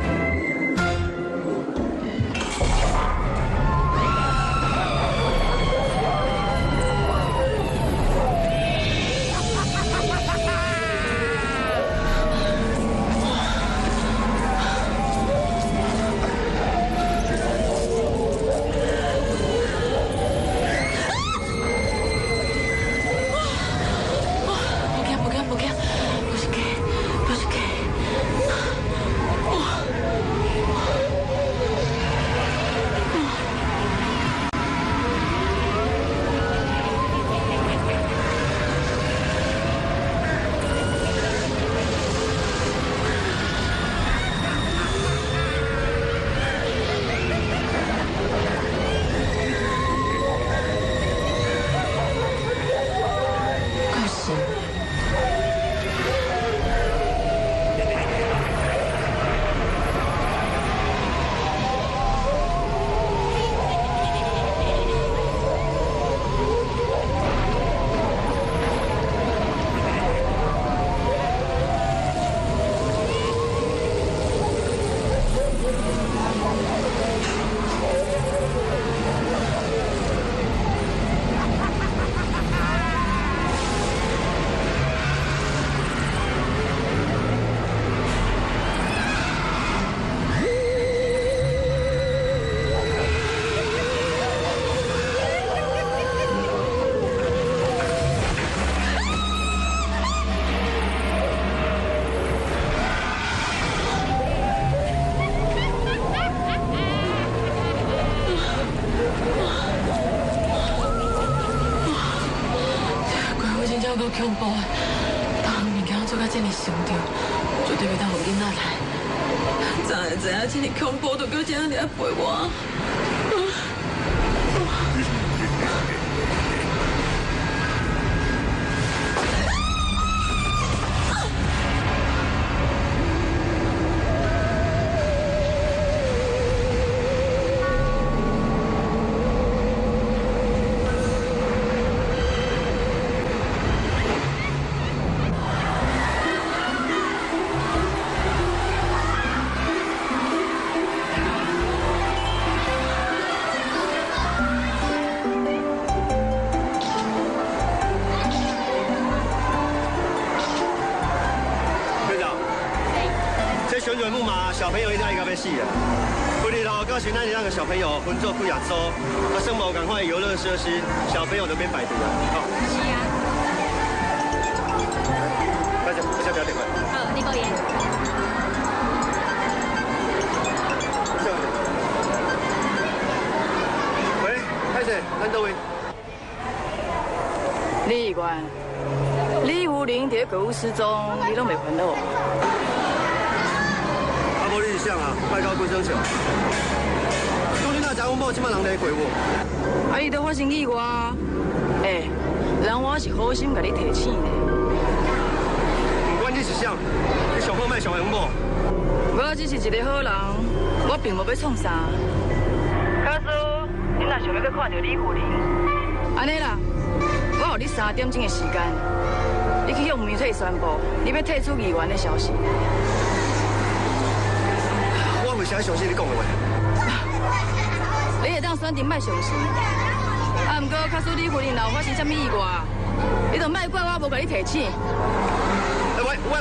够恐怖的，当物件做到这么凶着，绝对袂当互囡仔来。早会知影这么恐怖，就叫这样来陪我。 旋转木马，小朋友一定要被戏啊！规日头到时咱让个小朋友分做几样组，生活赶快游乐设施，小朋友就变摆渡啊！好。是啊。快点，不要电话。 好，你讲嘢。 喂，太太，咱倒位？ 李议员，李夫人伫国务失踪，你拢袂烦恼？ 无你是啥啊？卖到几双笑？讲你那查阮某即摆人来过我。 啊，伊都发生意外。人我是好心甲你提醒的。 不管你是啥，你上好卖上阮某。 我只是一个好人，我并无要创啥。假使你若想要去看到李夫人，安尼啦，我予你3点钟的时间，你去向媒体宣布你要退出议员的消息。 我为啥相信你讲的话？ 你会当选择卖相信，啊，不过假使李夫人若有发生什么意外，你就卖怪我无甲你提醒。 喂。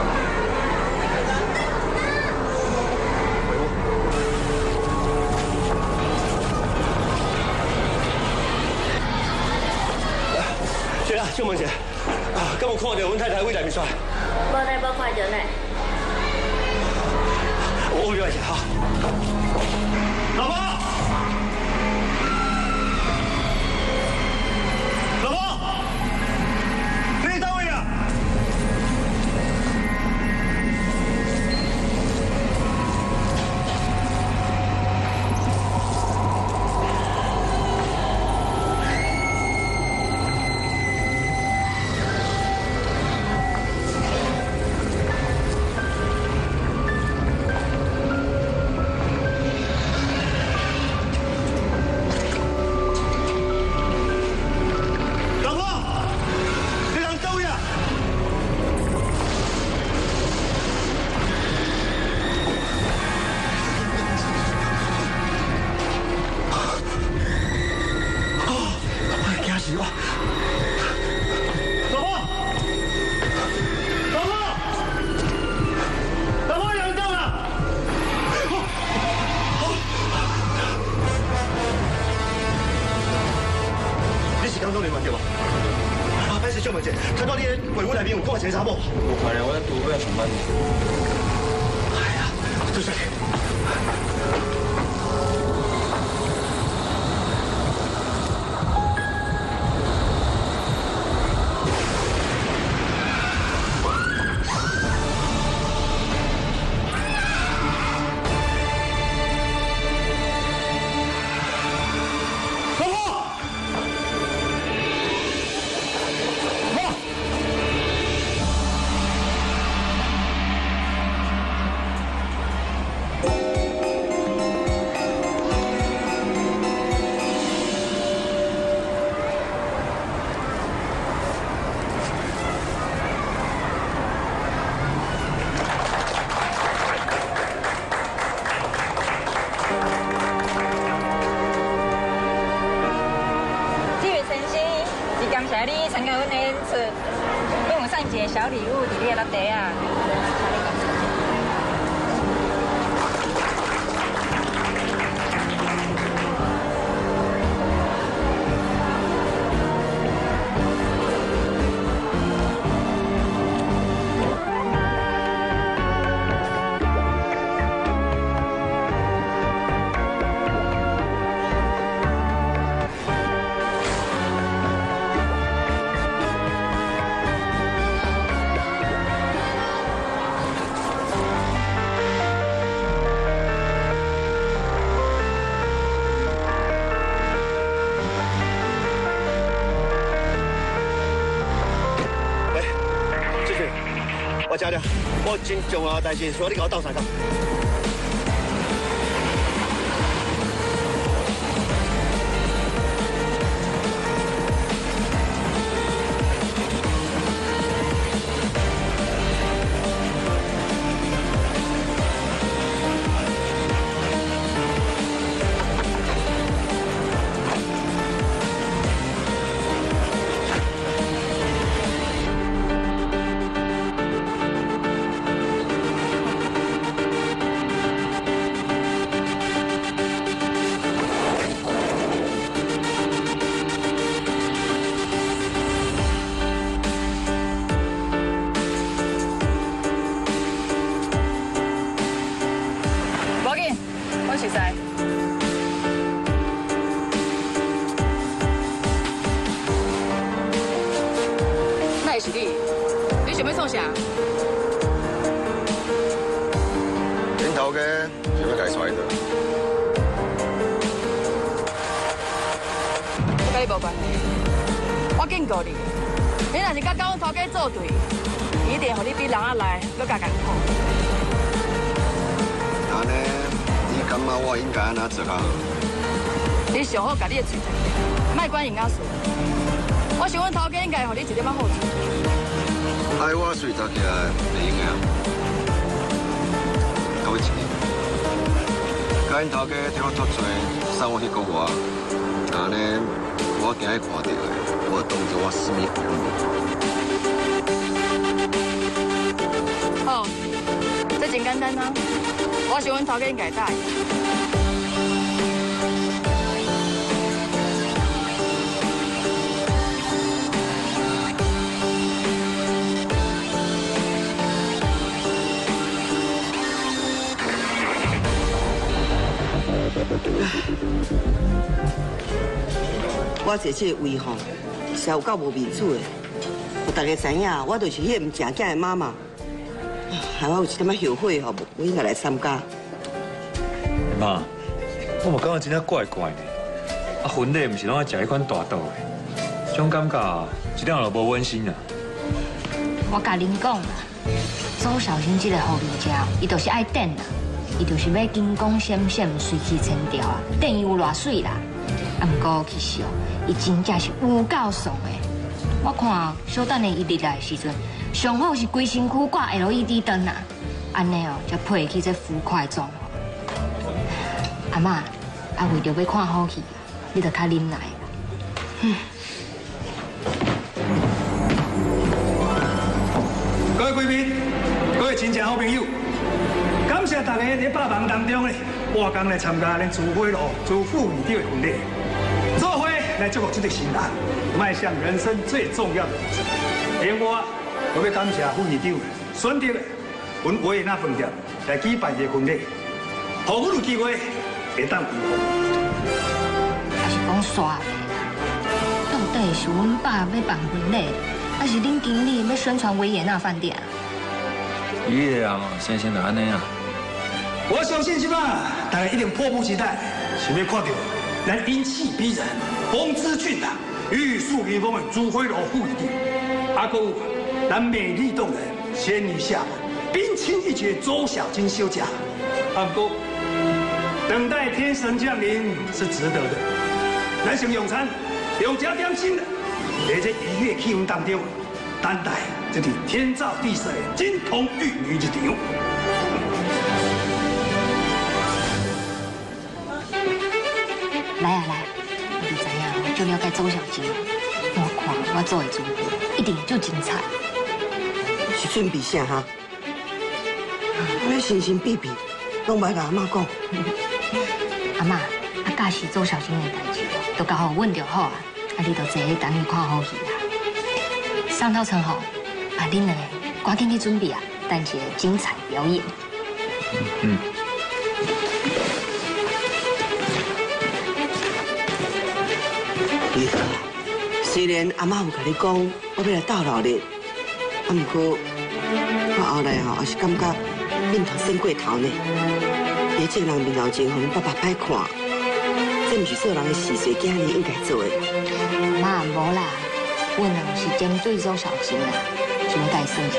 姐啊，小问者，敢有看到阮太太位内面出来？ 无看到呢。 我约一下哈。老婆，老婆，你到位啊？ 你的柜屋内面有看一个查某？ 我看了，我拄要上班。 哎呀，对不起。 小礼物伫你的lap袋啊！我吃了，我真重要的代志，需要你给我斗相共。上好，家你的嘴，莫管人家说。我想阮头家应该互你一点仔好处。爱我水走起来袂用啊！到一年，甲因头家替我托罪，送我去国外，安尼我今日看到的，我当作我生命回忆。好，这真简单啊！我想阮头家应该答应。 我坐这个位吼，是有够无面子的。有大家知影，我就是迄个唔正经的妈妈，害我有一点仔后悔吼，我应该来参加。 妈，我嘛感觉真正怪怪的。啊，婚礼唔是拢爱食迄款大道的，这种感觉一点都无温馨啊。 我甲恁讲啦，周小新这个狐狸精，伊就是爱等啦，伊就是要金光闪闪、水气千条啊，等伊有偌水啦。 啊，不过其实哦，伊真正是有够爽的。我看小等的伊入来的时阵，上好是规身躯挂 LED 灯啊，安尼哦，才配起这浮夸妆法。阿嬷，啊为着要看好戏，你着较忍耐啦。 各位贵宾，各位亲戚好朋友，感谢大家在百忙当中呢，拨工来参加咱朱辉路朱副理长的婚礼。 做伙来祝福这对新人，迈向人生最重要的一步。 另外，我要感谢副议长选择阮维也纳饭店来举办这婚礼，让阮有机会会当预防。 还是讲煞的啦？到底是阮爸要办婚礼，还是恁经理要宣传维也纳饭店？ 伊个人生就安尼啊。 我相信即摆大家一定迫不及待，想要看到咱英气逼人、风姿俊朗、玉树临风的朱辉楼副议长，还有咱美丽动人、仙女下凡、冰清玉洁周小金小姐。不过，等待天神降临是值得的。咱先用餐，用加点心的，在这愉悦气氛当中，等待这场天造地设的金童玉女一场。 来啊来啊，你就知影，就了解周小姐。我看我做的准备一定就精彩。 是准备啥哈？我神神秘秘，拢袂甲阿妈讲。 阿妈，假是周小姐的代志，就交互阮就好啊。你就坐喺等伊看好戏啦。上到场后，恁两个赶紧去准备啊，等一个精彩表演。 嗯。 虽然阿妈有甲你讲，我要来斗闹热，不过我后来也是感觉面头升过头呢。在这个人面头前，互恁爸爸歹看，这不是做人的事细囝儿应该做的。 妈，无啦，阮是针对周小姐啦，想要甲伊算一下。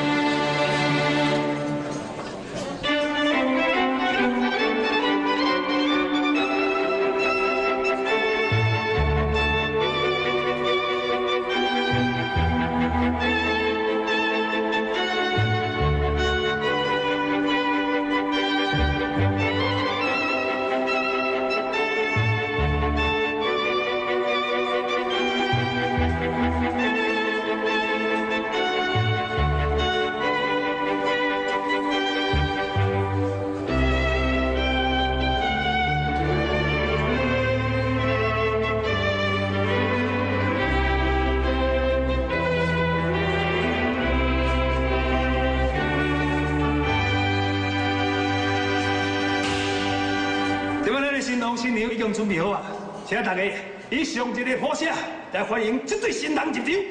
新娘已经准备好啊，请大家以上一个呼声来欢迎这对新人入场。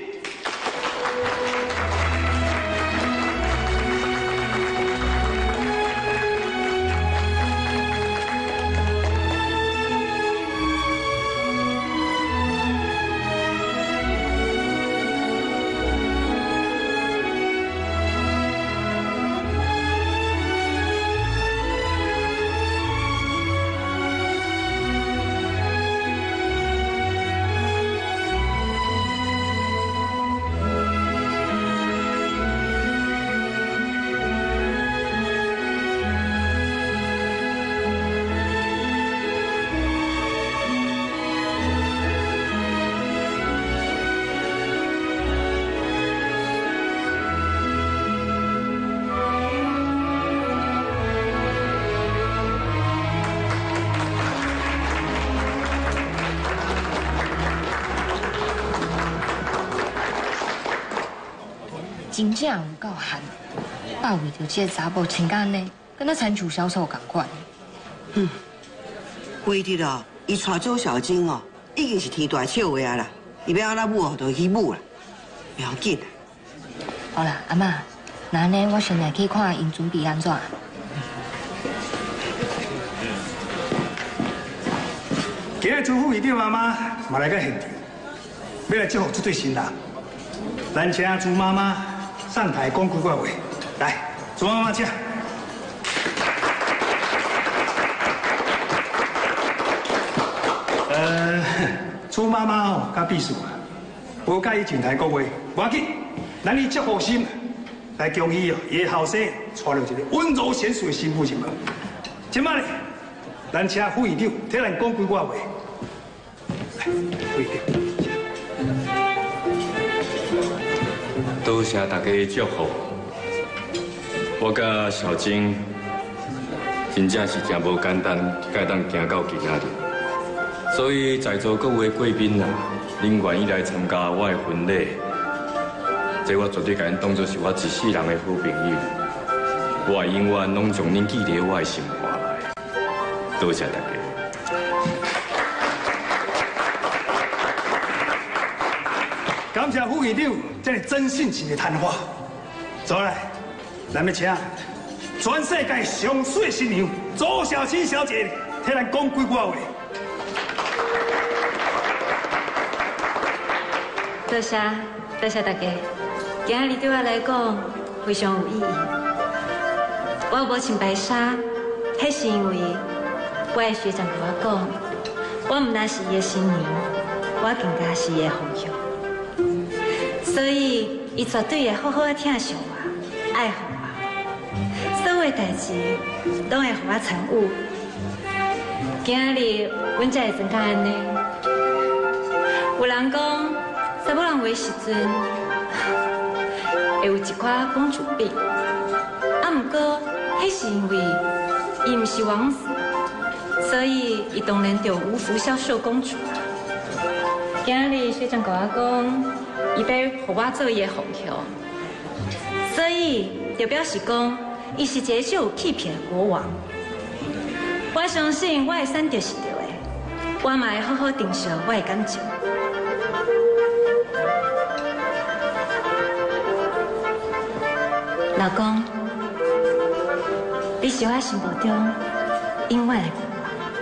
真正有够悍，爸为着这个查某穿甲安尼，跟那蟾蜍小丑同款。 为的啦，伊娶周小晶哦，已经是天大笑话啦。伊要安那舞哦，就去舞啦，不要紧。 好啦，阿妈，那安尼我先来去看因准备安怎。 今日朱副议长妈妈嘛来到现场，要来祝福这对新人。咱请朱妈妈上台讲几句话。来，朱妈妈请。朱妈妈哦，甲秘书啊，无介意上台讲话，无要紧，咱以祝福心来恭喜哦，伊的后生娶了一个温柔贤淑的新妇，是无？今摆呢，咱请副议长替咱讲几句话。来，副议长。 多谢大家的祝福，我甲小晶真正是真无简单，才当行到今仔日。所以在座各位贵宾啊，您愿意来参加我的婚礼， 这我绝对把恁当作是我一世人的好朋友。我永远拢将恁记在我的心肝内。多谢大家。 感谢副院长这么真性情的谈话。走来，咱们请全世界上水的新娘周小青小姐替咱讲几句话。 多谢，多谢大家。今日对我来讲非常有意义。我无穿白纱，迄是因为我的学长跟我讲，我唔但是伊的新娘，我更加是伊的好友。所以，伊绝对会好好啊疼惜我，爱护我，所有代志拢会互我参与。今日阮才会增加安尼。有人讲，查某人话时阵会有一块公主病，啊，毋过迄是因为伊毋是王子，所以伊当然就无福消受公主啊。今日学长跟我讲。伊要互我做伊的好友，所以就表示讲，伊是一个最有气魄的国王。我相信我的选择是对的，我嘛会好好珍惜我的感情。老公，你是我心目中永远的国王。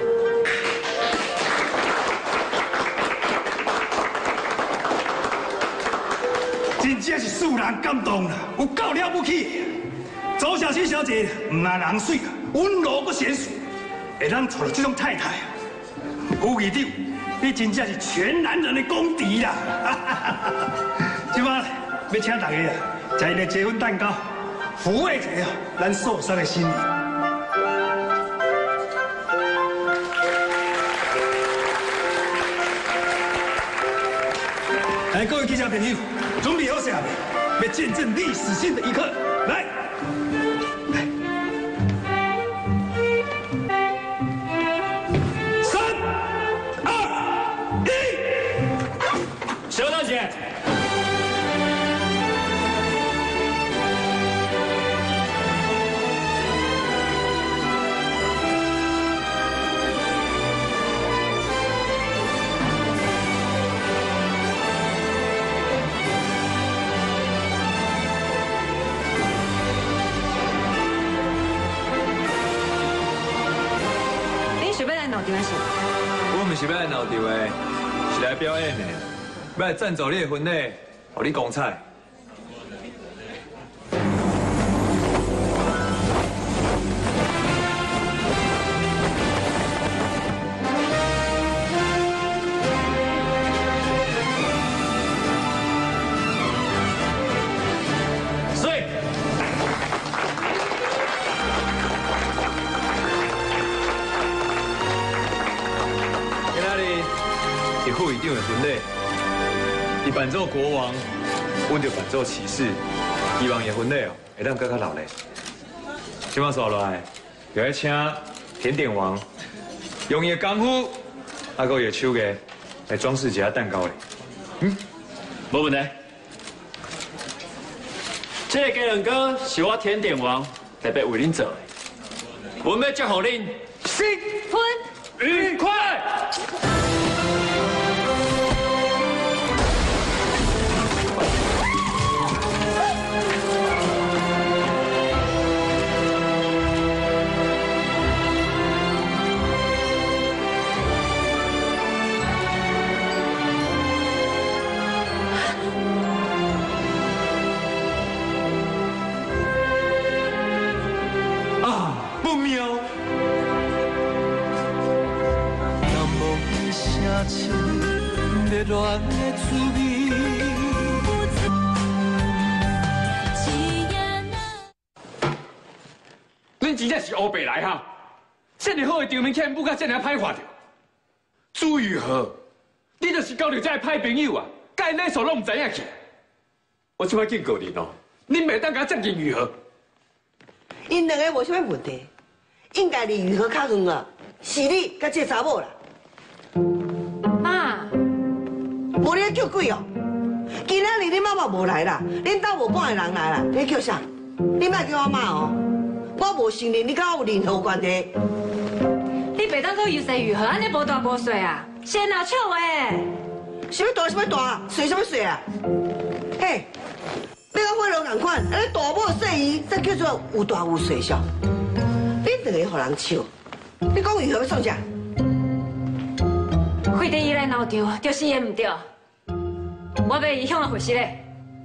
真正是使人感动啦，有够了不起。周小青小姐唔但人水，温柔阁娴熟，会当娶到这种太太，副院长，你真正是全男人的公敌啦！今晚要请大家啊，食一个结婚蛋糕，抚慰一下咱受伤的心灵。来，各位记者朋友。准备好下没？要见证历史性的一刻，来，来，3、2、1，小大姐。 我们是要来闹场的，是来表演的，要来赞助你的婚礼，互你光彩。副院长的婚礼，伊扮做国王，阮就扮做骑士，希望伊婚礼会当更较热闹。今晚刷落来，就要请甜点王用伊的功夫，还有伊的手艺来装饰一下蛋糕嘞。 没问题。这个鸡蛋糕是我甜点王特别为恁做的，我们要祝福恁新婚愉快。 恋的滋味。 恁真正是乌白来哈！这么好的场面，欠不甲这么歹看着。朱雨禾，你就是交到这个歹朋友啊！甲因礼数拢唔知影去。我即摆警告恁哦，恁袂当甲接近雨禾。 因两个无啥物问题，应该离雨禾较远啊，是你甲这查某啦。 妈， 无你叫鬼哦！ 今仔日你妈妈无来啦，恁兜无半个人来啦，你叫啥？你莫叫我妈哦，我无承认你甲我有任何关系。 你袂当搁有谁如何，安尼无大无小啊？先拿笑话。 什么大什么大，细什么细啊？嘿，你甲花龙同款，安尼大某细姨，才叫做有大有小少。恁两个互人笑，你讲如何要创啥？ 非得伊来闹丢，就是也唔对。我要伊向我回息嘞。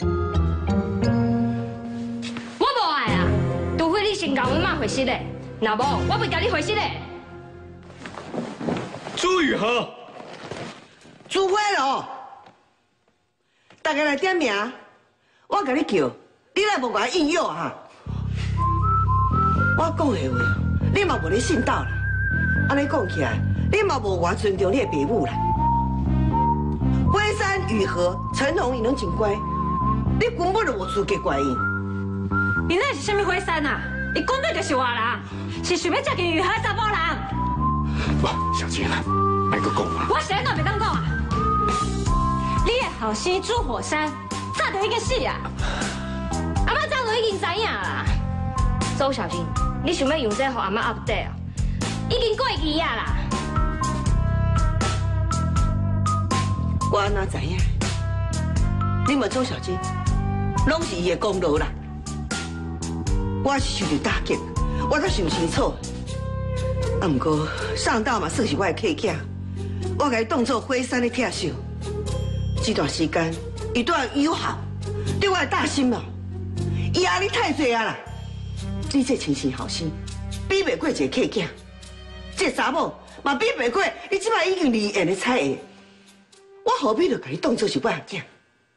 我无爱啊，除非你先教阮妈回息嘞，若无我袂甲你回息嘞。 朱雨禾， 朱花龙，大家来点名，我甲你叫，你来无甲我应邀哈？我讲的话，你嘛无咧信道啦。安尼讲起来，你嘛无偌尊重你的爸母啦。龟山雨禾、陈红，伊拢真乖，你根本就无资格怪伊。 你那是什么火山啊？伊根本就是外人，是想要接近雨禾查某人。 不，小金啊，别个讲啊。 我谁都袂当讲啊！你的后生朱火山，早就已经死啊！阿妈早就已经知影啦。周小金，你想要用这互阿妈 update 啊？已经过期啊啦！ 我安怎知影？你问周小姐，拢是伊的功劳啦。我是受到打击，我才想清楚。啊，不过上道嘛算是我的客囝，我甲伊当作火山的拆手。这段时间，伊对我友好，对我的大心哦，伊压力太多啊啦。你这亲生后生，比袂过一个客囝。这查某嘛比袂过，你即摆已经离缘的菜的。我何必就把你当作是我阿囝？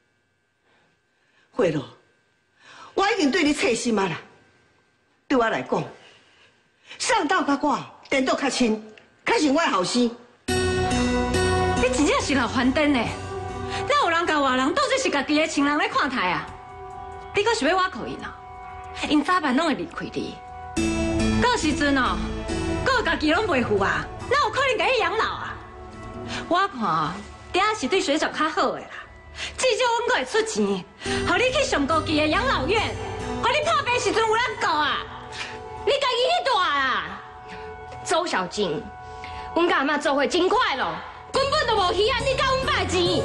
慧露，我已经对你切心啊啦。对我来讲，上道甲我颠倒较亲，较像我的后生。 你真正是老翻颠的，哪有人甲外人当作是家己的亲人咧看待啊？你阁是要我靠因啊？因早晚拢会离开你。到时阵哦，阁家己拢袂负啊，哪有可能甲伊养老啊？我看啊。爹是对学长较好的啦，至少阮阁会出钱，互你去上高级的养老院，互你破病时阵有人顾啊。你家己去大啊！ 周小静，阮甲阿妈做伙真快乐，根本就无稀罕你甲阮爸的钱。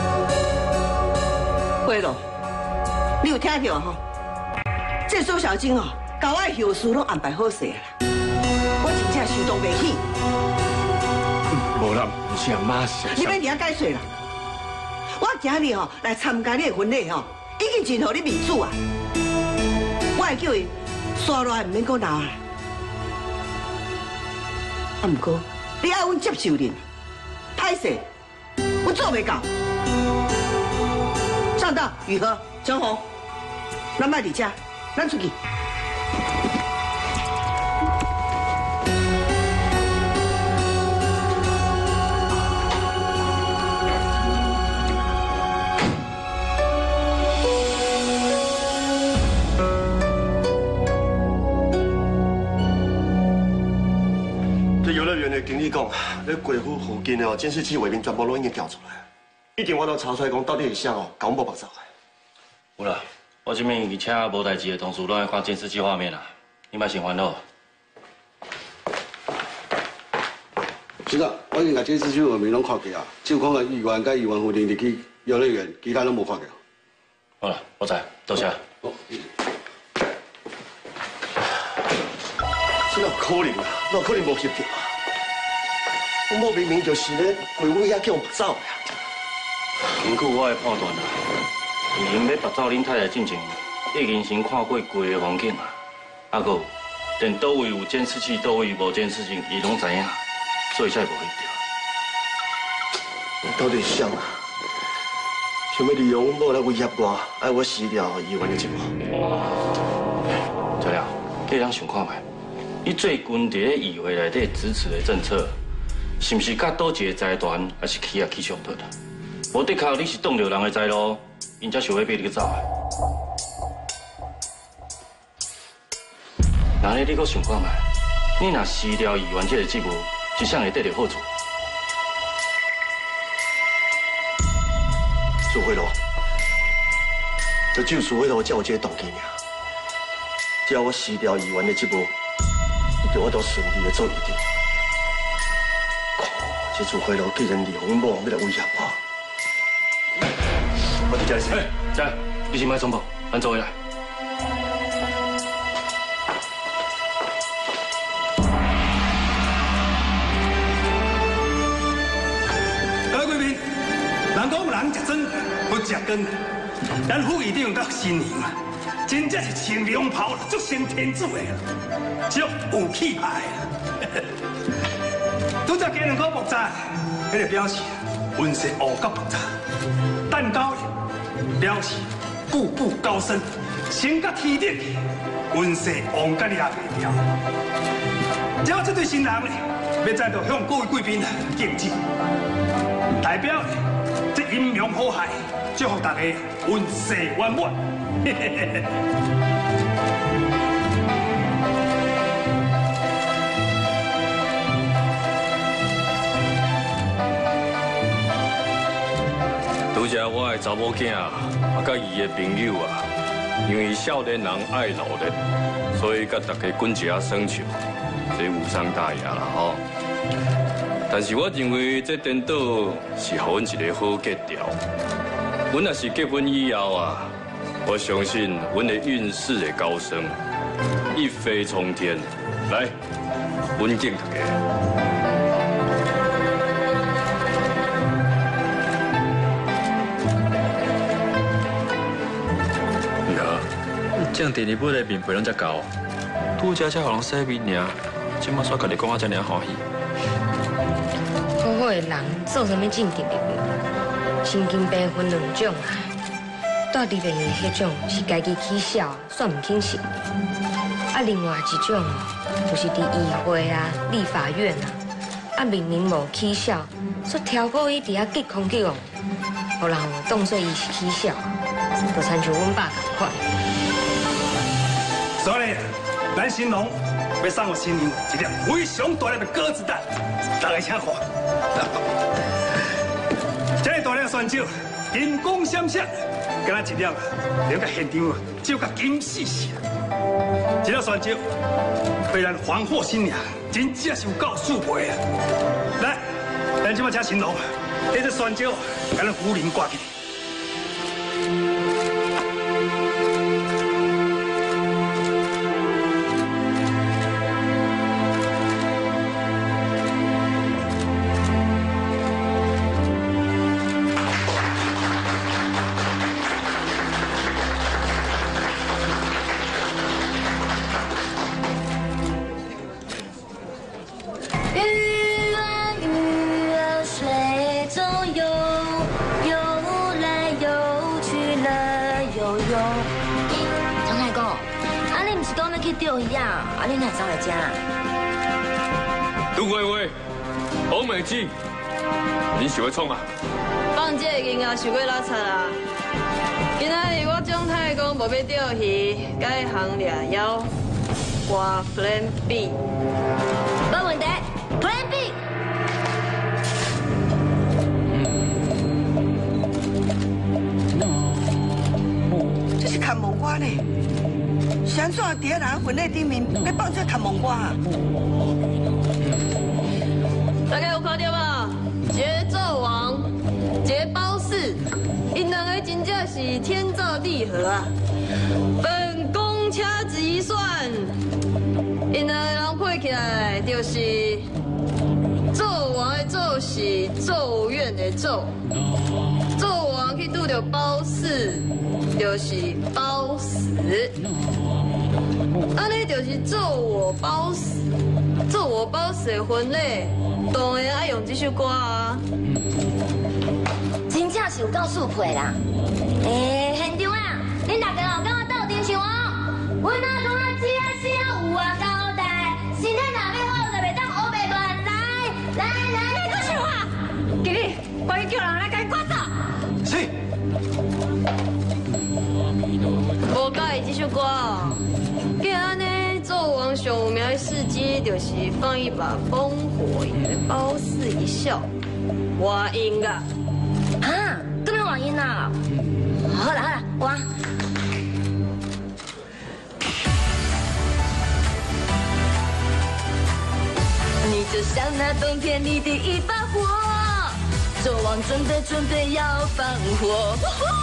慧露，你有听到吼？这周小静哦，甲我的后事拢安排好势啦，我真正受动袂起。 无啦，不是阿妈是。 你别听解说啦，我今日吼来参加你的婚礼吼，已经真互你面子啊！我会叫伊刷落来，唔免搁闹啦。啊，不过你爱阮接受你，歹势，我做袂到。上道、雨禾、陈红，咱莫伫遮，咱出去。 游乐园的经理讲，咧贵府附近的监视器画面全部拢已经调出来，一定我都查出来讲到底是啥哦，搞我无目走的。 有啦，我这边而且无代志的同事拢爱看监视器画面啦，你莫先烦恼。 是啦，我已经把监视器画面拢看过啊，就看个议员甲议员夫人入去游乐园，其他拢无看过。 好啦，我知，多谢。 这哪可能啊？哪可能无翕到啊？我莫明明就是咧为我遐叫我走呀。 根据我的判断啊，伊因要拔走恁太太进前，已经先看过规个环境啊，啊个连倒位有监视器，倒位无监视器，伊拢知影，所以才无翕到。 到底是啥啊？想要利用阮某来威胁我，爱我死掉议员的节目。 对了，你通想看卖？你最近伫咧议会内底支持的政策，是毋是甲倒一个财团还是企业去冲突啊？无的确你是挡着人的财路，因才想要逼你去走啊。那呢，你搁想看卖？你若辞掉议员这个职务，一向会得到好处。 朱慧露， 就就是为了我才有这个动机尔。只要我辞掉议员的职务，伊就我都顺利的做议长。这次回头既然李洪某要来威胁我伫这里说， 仔，你先莫冲动，咱坐回来。 各位贵宾，人讲人食针不食根，咱副议长甲新娘啊，真正是穿凉袍足先天子的啦，足有气派啦。拄则加2颗木材，迄个表示运势乌甲木材；蛋糕表示步步高升，升甲天顶去，运势旺甲抓袂掉。只要这对新人呢，要再度向各位贵宾敬礼，代表这阴阳和谐，祝福大家运势圆满。 拄则我的查某囝甲伊的朋友啊，因为少年人爱努力，所以甲大家滚一下耍笑，这无伤大雅啦吼。但是我认为这颠倒是互阮一个好结条。阮若是结婚以后啊，我相信阮的运势会高升，一飞冲天。来，阮敬大家。 这样第二本的面皮拢才高，拄则才互人洗面尔，即马煞甲你讲啊，遮尔欢喜。 好好的人做啥物正直的事？身经百分2种啊，带入面的迄种是家己起笑，算唔轻视。啊，另外一种就是伫议会啊、立法院啊，明明无起笑，却挑拨伊伫遐激空激昂，互人当作伊是起笑，就亲像阮爸同款。 所以，咱新郎要送给新娘一粒非常大粒的鸽子蛋，大家请看。这个大粒酸酒，金光闪闪，敢若一粒，了甲现场酒甲金死死。这粒酸酒，被咱黄祸新娘真正是有够素味啊！来，咱即摆请新郎，拿这酸酒，甲咱夫人挂起。 钓鱼啊！啊，你哪会走来遮？ 杜慧慧、黄美静，你想要创啊？ 放这个囡仔想要拉扯啦！今仔日我蒋太公无要钓鱼，改行掠妖，我 Plan B。 没问题 ，Plan B。 这是看无我呢。是安怎伫遐人婚礼顶面要放这看蒙瓜啊？ 大家有看到无？节奏王、节包四，因两个真正是天造地合啊！本宫掐指一算，因两个人配起来就是纣王的纣是咒怨的咒，纣王去拄着包四，就是包死。安尼就是做我包死，做我包死的婚礼，当然爱用这首歌啊。 真正是有够素配啦！现场啊，恁大家有跟我斗阵唱哦。阮阿公啊，只啊只啊有啊交代，身体若要好，就袂当乌白乱来。来，你讲笑话，经理，快去叫人来甲伊赶走。 是。 无介意这首歌哦。既安尼，纣王上有名的事迹，就是放一把烽火，也会包四一笑。话音啊！ 啊，都没话音啊！好啦，我。 像那冬天里的一把火，走往准备要放火。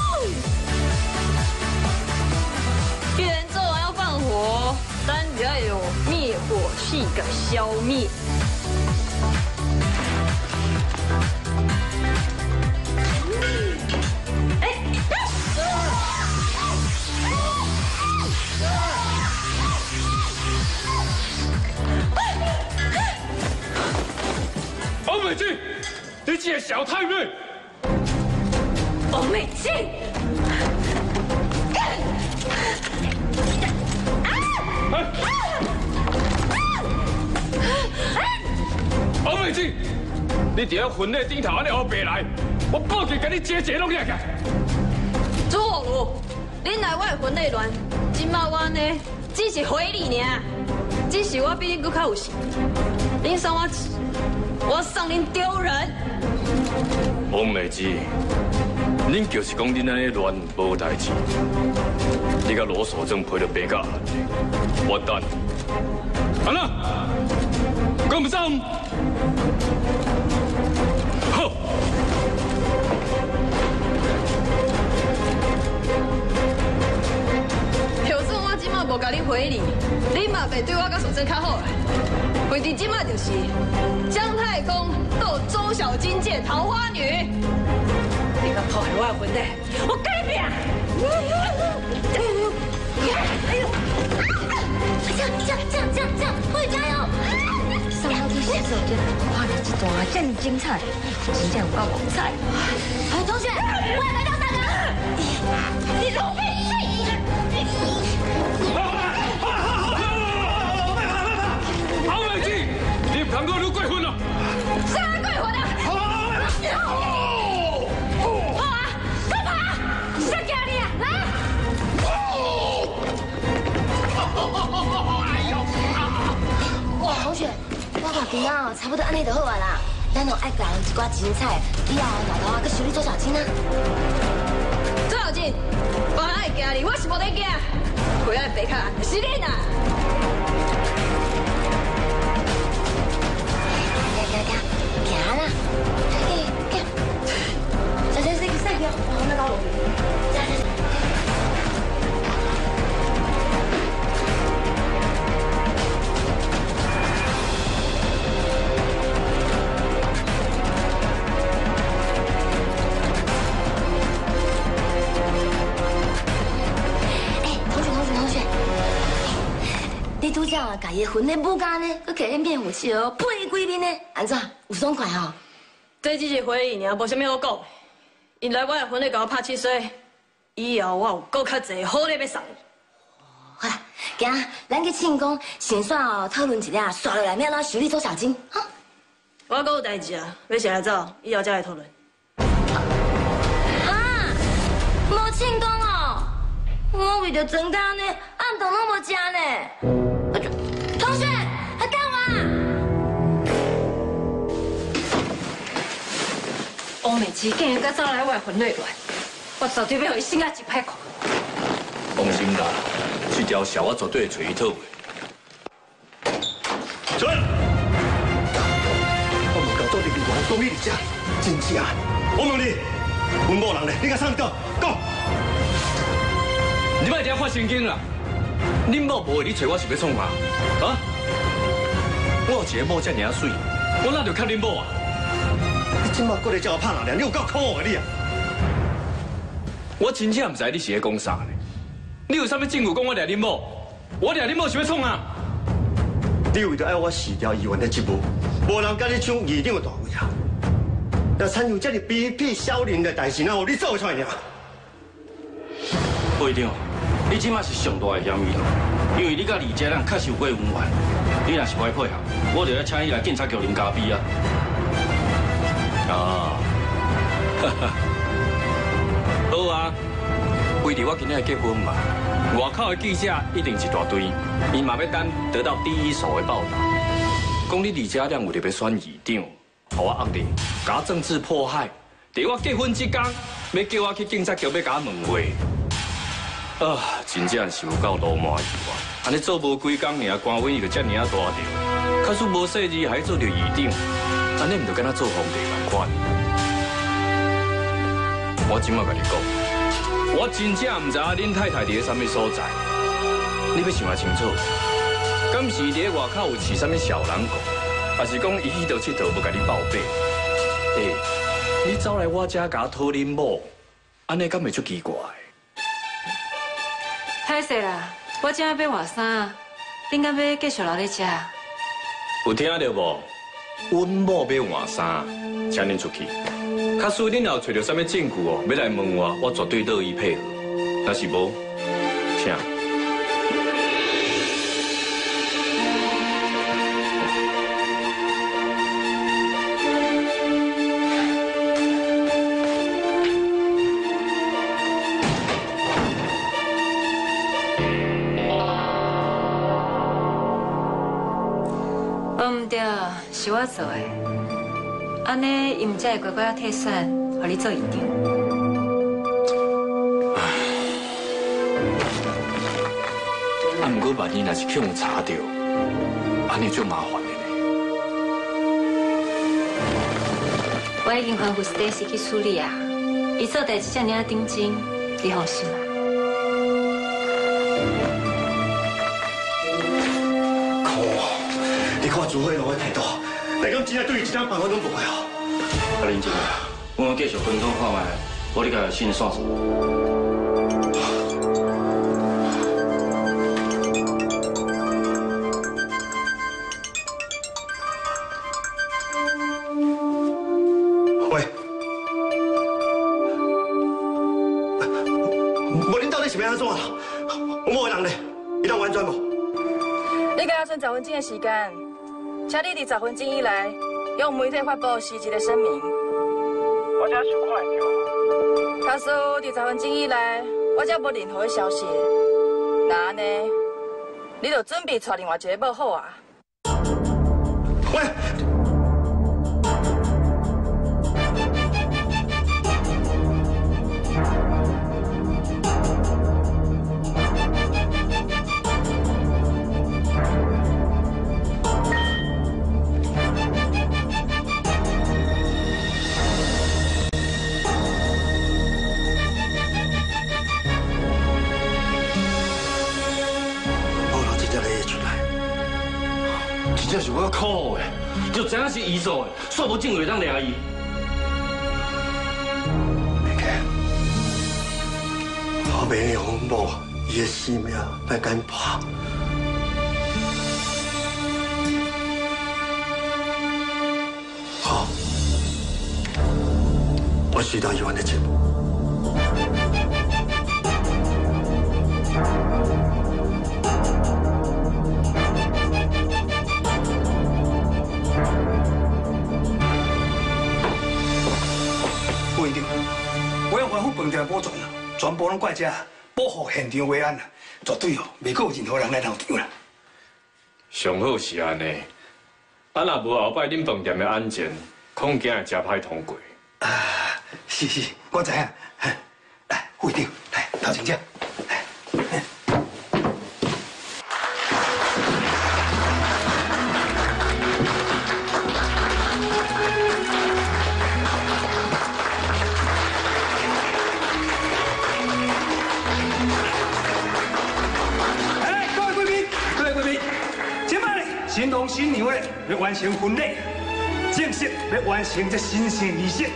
既然做完要放火，咱就要有灭火器给消灭。 欧美静，你这个小太妹！ 欧美静， 欧美静，你伫遐婚礼顶头安尼黑白来，我报警给你姐姐弄起来。 朱火炉，恁来我的婚礼乱，今麦我安尼只是回礼尔，只是我比恁搁较有钱，恁送我钱，我送恁丢人。 王美芝，恁就是讲恁安尼乱无代志，你甲罗所长陪着白甲，完蛋！安那，跟不上？好。 就算我今麦无甲你回礼，恁嘛袂对我甲所长较好啦。为伫今麦就是姜太公斗周小金界桃花女，你敢破坏我的婚礼，我跟你拼！ 这样，会加油！上楼梯洗手间，哇，你这段这么精彩，真正有够精彩！哎，同学，我也来当大哥！你容易欧美静，你唔通给我撸过分了！ 啥过分啊？好啊，干嘛？谁叫你啊？哇，同学，我看今仔差不多安尼就好啊啦。咱拢爱教人一寡精彩，以后老头啊，搁收你周小金啊。 周小金，我爱惊你，我是无得惊。回来白卡是恁啊！ 行啦，行，小先生去晒掉，我们老路。你拄则家己婚礼舞间呢，佮给面有笑，配几面呢？安怎有爽快吼？ 这只是回忆尔，无啥物好讲。因来我的婚礼甲我拍7岁，以后我有够较济好礼要送伊。 好啦，今仔咱去庆功，先算讨论一下，刷落来要怎修理周小金，哈？ 我还有代志啊，要先来走，以后再来讨论。 啊，无庆功哦，我为着装干呢，暗顿拢无食呢。同学，还干嘛？ 欧美琪竟然敢走来我的婚礼乱，我绝对要互伊心啊一歹看。 放心啦，这条小我绝对会找伊讨的。出来！ 我唔够做你面堂讲你只，真正。我问你，阮某人咧，你甲送倒？讲。 你莫这样发神经啦！恁某无为你找我是要创啥？啊？我有一个某遮尔水，我哪就欠恁某啊？ 你今麦过来叫我拍人，你有够可恶的你啊！ 我真正唔知你是咧讲啥呢？你有啥物证据讲我掠恁某？我掠恁某是要创啊？ 你为着爱我辞掉议员的职务，无人甲你抢议长的大位啊！要参与这个卑鄙小人的代志，哪有你做得出来呢？ 会长，你即马是上大的嫌疑人，因为你甲李家人确实有过恩怨。你若是不爱配合，我就要请你来警察局领咖啡啊！ 啊，好啊，为着我今日结婚嘛，外口的记者一定一大堆，伊嘛要等得到第一手的报道。讲你李家亮有特要选议长，互我压力，甲我政治迫害，伫我结婚这天，要叫我去警察局要甲我问话。啊，真正是有够罗马意外！安尼做无几工尔，官威就遮尔啊大条， 假使无细字还做着议长，安尼唔就敢若做皇帝同款。我今麦甲你讲，我真正唔知影恁太太伫咧啥物所在，你要想下清楚。敢是伫咧外口有饲啥物小人狗，还是讲伊去倒佚佗要甲你报备？你走来我家甲我讨恁某，安尼敢袂足奇怪？ 歹势啦，我正要买外衫，恁敢要继续留咧遮？ 有听到无？阮某要换衫，请恁出去。假使恁若找到啥物证据哦，要来问我绝对乐意配合。若是无，请。 是我做的，安尼伊唔才会乖乖退选，互你做议长。 啊，不过万一若是去互查到，安尼就麻烦的呢。 我已经吩咐 Stacy 去处理啊，伊做代志遮尔认真，你放心啊。 你看朱辉龙的态度，但敢真正对伊一点办法拢无好。 啊，林静，我继续分通看卖，我你甲先算算。 喂，无恁到底是要安怎啦？我某个人咧，伊当完全无。 你甲剩10分钟的时间。请你伫10分钟以内，用媒体发布实质的声明。 我这想看会到。 假使伫10分钟以内，我这无任何的消息，那安尼，你就准备带另外一个某好啊。 喂。 这是我苦的，就知影是伊做的，煞无证据当抓伊。 我袂让阮某伊的性命来干破。好，我收到议员的节目。 我要恢复饭店保全啦，全部拢怪遮保护现场维安啦，绝对哦，袂阁有任何人来闹场啦。 上好是安尼，啊若无后摆恁饭店的安全，恐惊会真歹通过。 是，我知影。来，副长，来头前遮。新郎新娘咧要完成婚礼，正式要完成这神圣仪式。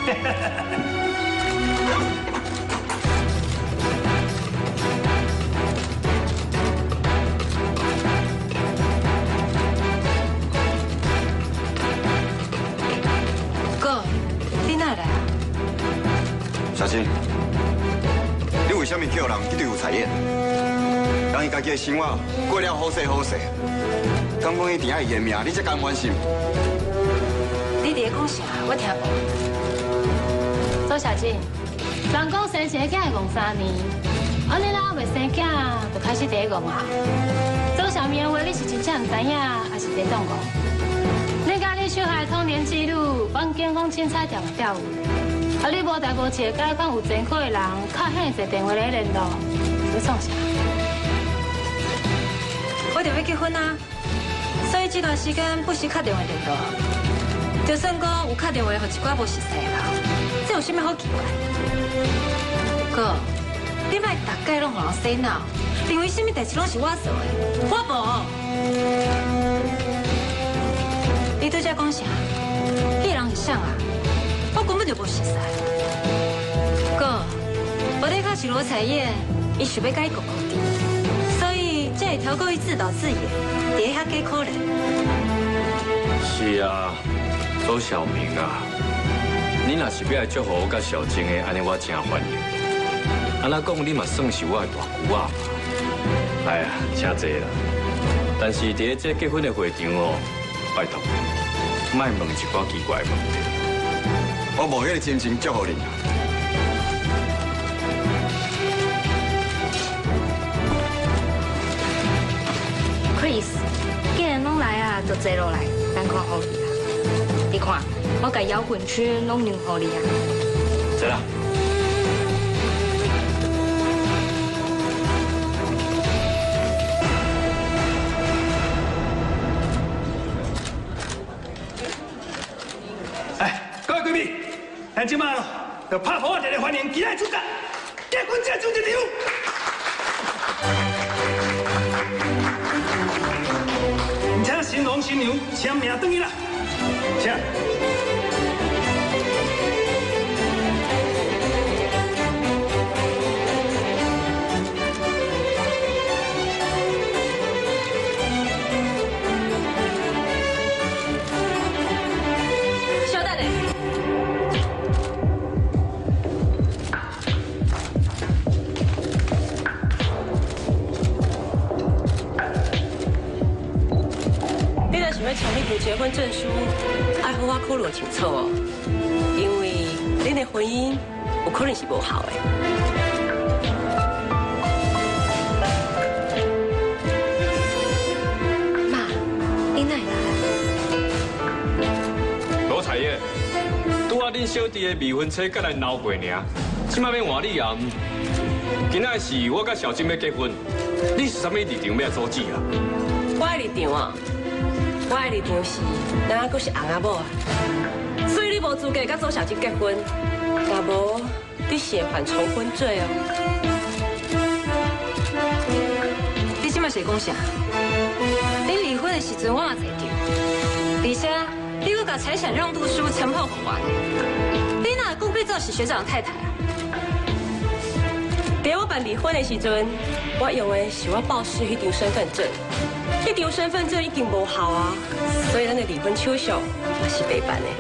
哥，你哪来啊？ 小新，你为什么叫人去对付彩燕？让伊家己的生活过了好势好势。刚讲伊定爱伊的命，你才甘愿心？ 你伫咧讲啥？我听无。 周小姐，人讲生一个囝会戆3年，安尼啦未生囝就开始第一戆啊。周小明的话，你是真正唔知影，还是在当讲？你甲你手下通联记录，往警方凊彩调调有。啊，你无代无志甲讲有前科的人，靠遐济电话来联络，你创啥？ 我就要结婚啊！所以这段时间不时打电话联络，就算讲有打电话给一寡无熟悉的人，这有啥物好奇怪？哥，你莫大概拢互人洗脑，认为什么代志拢是我做的，我无。你对这讲啥？迄人是谁啊？我根本就无熟悉。哥，我在考是罗彩燕，伊想要甲伊搞搞定，所以才会调过伊自导自演，伫遐假可怜。 是啊，周小明啊，你若是要来祝福我甲小静的，安尼我真欢迎。安那讲，你嘛算是我的大姑啊嘛。哎呀，请坐啦。但是伫这结婚的会场哦，拜托，莫问一寡奇怪的问题。 我无迄个真心祝福你。 Chris， 既然拢来啊，就坐落来，咱看好你啦。你看，我甲摇滚区拢让好你啊。 坐啦。 各位贵宾，咱今晚就拍好热烈欢迎今日主角，结婚证就一张。请新郎新娘签名登记啦，请。 抢你份结婚证书，爱好我考虑清楚哦，因为恁的婚姻有可能是无效的。 妈，你哪来？ 罗彩燕，拄啊恁小弟的未婚妻甲咱闹过尔，即摆要换你啊？今仔是我甲小金要结婚，你是啥物立场要阻止啊？ 我的立场啊。我的立场是，咱还阁是翁仔某啊，所以你无资格甲周小姐结婚，若无你是会犯重婚罪哦。 你即摆是讲啥？你离婚的时阵我嘛在场，而且你阁把财产让渡书强迫还我呢。你哪讲你做是学长的太太啊？ 在我办离婚的时阵，我用的是我报失迄张身份证。这张身份证已经无效啊，所以咱的离婚手续也是白办的。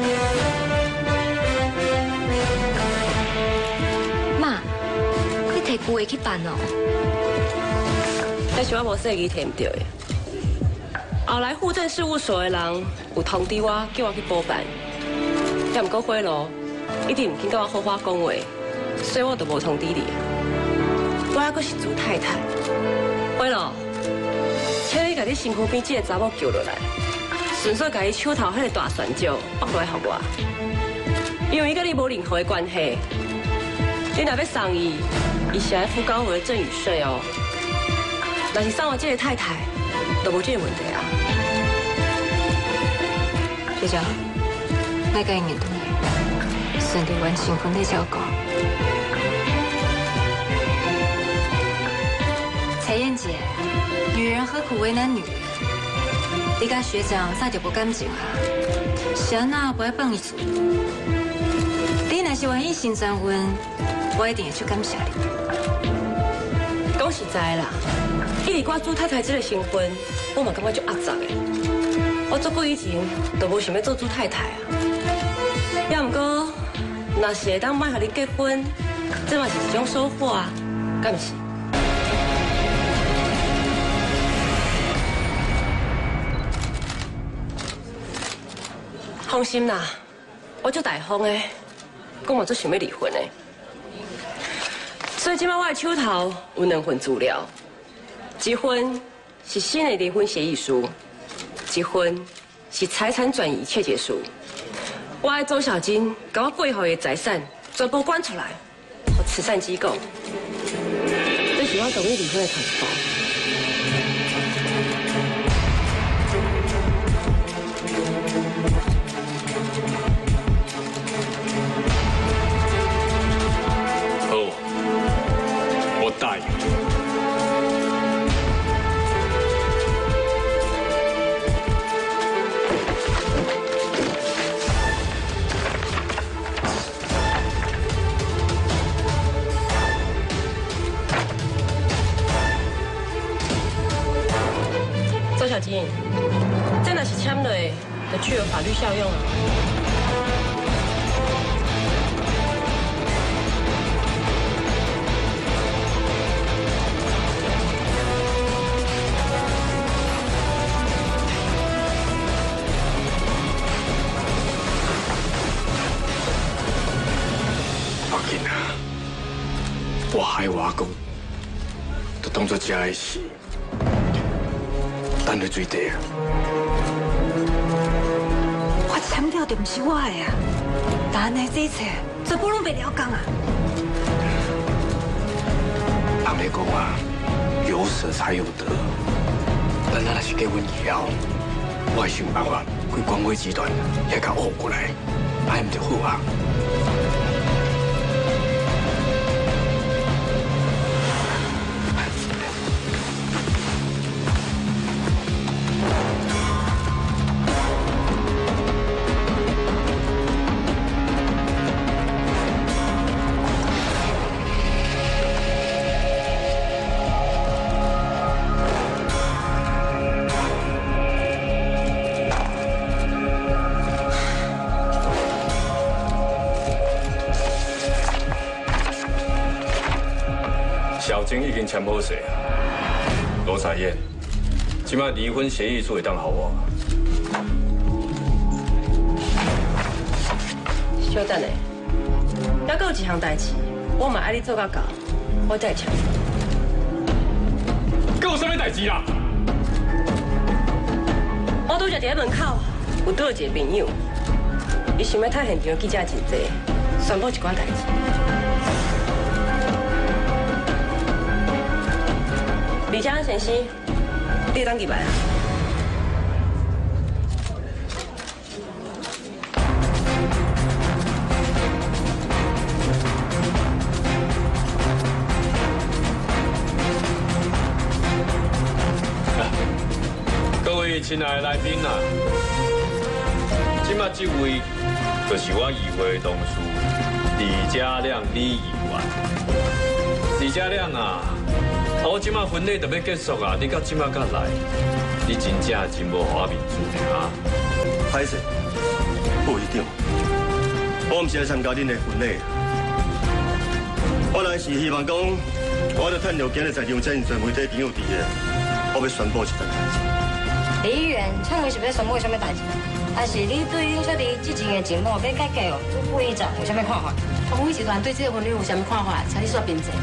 妈，你摕旧的去办哦？ 但是我无说伊摕唔到的。后来户政事务所的人有通知我，叫我去补办。也毋过花路一直唔肯甲我好话讲话，所以我就无通知你。我还阁是朱太太，花路。请你把你身躯边这个查某叫落来，顺便把伊手头迄个大旋石绑落来给我，因为伊甲你无任何的关系。你若要送伊，伊是要付高额的赠与税哦。若是送我这个太太，就无这个问题啊。 学长，咱甲伊面对，顺利完成婚礼才有讲。彩燕姐。女人何苦为难女人？你甲学长早就无感情啊，是安那不爱放伊做？你若是愿意新结婚，我一定会去感谢你。 讲实在啦，以我朱太太这个身份，我嘛感觉足压榨的。我做过以前都无想要做朱太太啊。也毋过，若是会当卖和你结婚，这嘛是一种收获啊，敢毋是？放心啦，我足大方的，我嘛足想要离婚的。所以今摆我的手头有2份资料，一份是新的离婚协议书，一份是财产转移切结书。我的周小金把我过后的财产全部捐出来，给慈善机构。这是我同意离婚的通报。 小金，这若是签落，就具有法律效用啊。 阿金啊，我害我阿公，就当作家的事。 等在水底啊！ 我签掉就不是我的啊，但呢这一切全部拢袂了讲啊！ 人咧讲啊，有舍才有得。但咱若是结婚以后，我会想办法，开光辉集团也甲学过来，安唔就好啊？ 小金已经签好势啊，罗彩燕，即摆离婚协议书会当好我。 稍等下，还阁有一项代志，我嘛爱你做到到，我再签。 阁有啥物代志啦？ 我拄则伫咧门口有倒一个朋友，伊想要趁现场记者真济，宣布一寡代志。 李家先生，你当入来啊！ 各位亲爱的来宾啊，今麦这位就是我议会的同事李家亮李议员。李家亮啊！ 我即马婚礼就要结束啊！你到即马才来，你真正真无互我面子呢啊！ 歹势，副议长，我毋是来参加恁的婚礼，我来是希望讲，我着趁着今日在场真侪媒体朋友伫个，我要宣布一件代志。 李议员，请问是要宣布什么代志？还是你对恁小弟之前的情况要改革哦？副议长有啥物看法？ 同辉集团对这个婚礼有啥物看法？请你说辩解。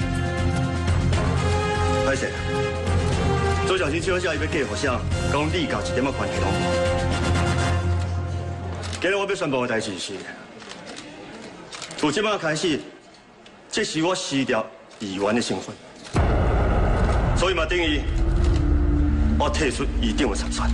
歹势，周小新小姐伊要嫁互啥，讲你甲一点仔关系拢无。今日我要宣布的代志是，从即马开始，这是我辞掉议员的身份，所以嘛等于我退出议长的参选。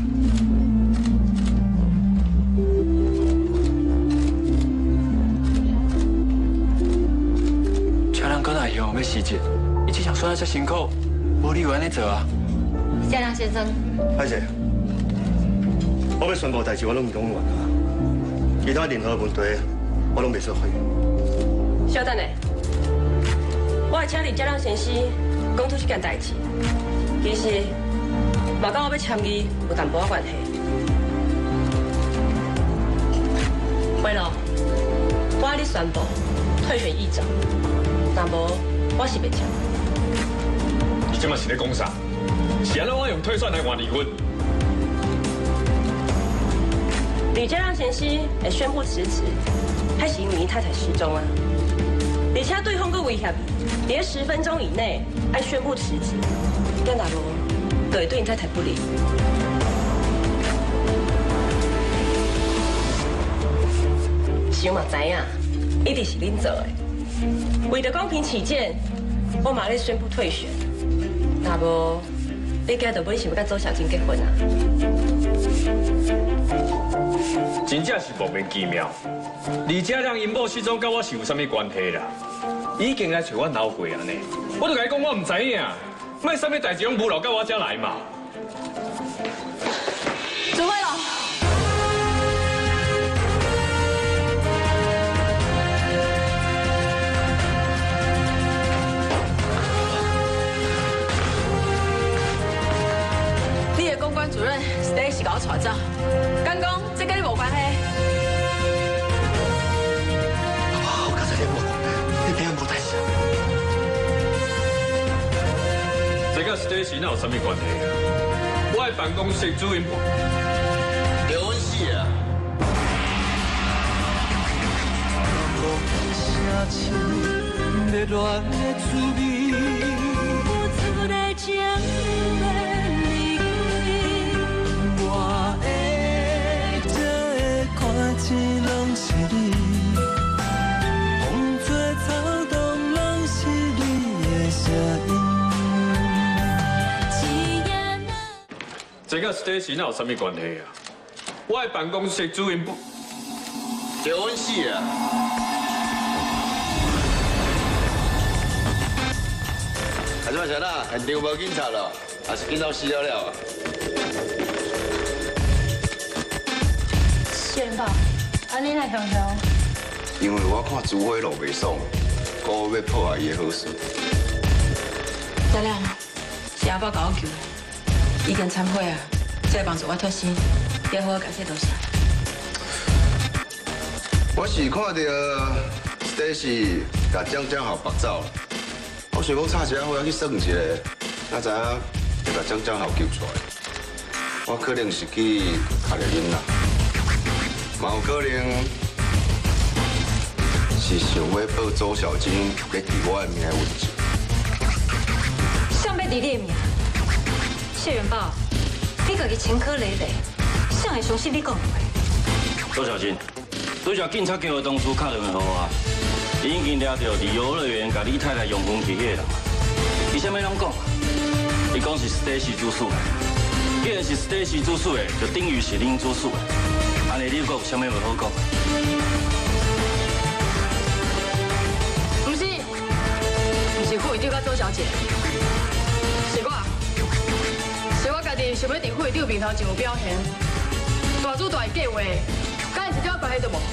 请人搁来用要辞职，伊这项选得遮辛苦。 无你有安尼做啊？ 夏亮先生， 歹势，我要宣布代志，我拢是讲完啊。其他任何问题，我拢袂做回应。 稍等下，我会请李家亮先生讲出这件代志，其实嘛跟我要签字有淡薄仔关系。回咯，我爱你宣布退选议长，若无我是袂签。 你即马是咧讲啥？是安怎我用退选来换离婚？ 李家亮先生会宣布辞职，还是因为太太失踪啊？而且对方阁威胁伊，连10分钟以内爱宣布辞职，跟哪无就会对你太太不利。想嘛知影，一定是恁做的。为着公平起见，我马上宣布退选。 那无，你今就本想要甲周小金结婚啊？ 真正是莫名其妙。李家亮因某失踪，甲我是有啥物关系啦？已经来找我闹过安尼，我就甲伊讲我唔知影，莫啥物代志拢无留到我遮来嘛。 主会了。你的公关主任是甲我带走，敢讲这跟你无关系？ 我刚才联络过，你别无代志。 这甲 Stacy 哪有啥物关系？我的办公室主任对阮死啊！ 热恋的滋味，付出的情要离开，我会才会看见拢是你，风吹草动拢是你的声音。 这甲 Stacy 哪有啥物关系啊？我的办公室主任对阮死啊！啊，怎么想啦？现场无警察了，还是警察死了了啊？ 谢元宝，安尼来雄雄。 因为我看朱辉路袂爽，故我要破坏伊的好事。 大亮，是阿宝甲我救的，已经忏悔啊，再帮助我脱身，要好好感谢多谢。 我是看到 Stacy 甲江江豪绑走，我想讲差一下火去算一下，哪知影就甲江江豪救出来。我可能是去杀了囡仔，嘛有可能是想要报周小金咧伫我的命的问题。 想要伫你的命？谢元宝，你家己前科累累，谁会相信你讲的话？ 周小金。拄则警察局的同事打电话给我，伊已经抓到伫游乐园甲李太太用分去迄个人。伊啥物拢讲？伊讲是 Stacy 主使的，既然是 Stacy 主使的，就等于是恁主使的。安尼你阁有啥物袂好讲？ 不是副会长甲周小姐，是我家己想要伫副会长面头前有表现，大主大意计划。跟你一点关系都无。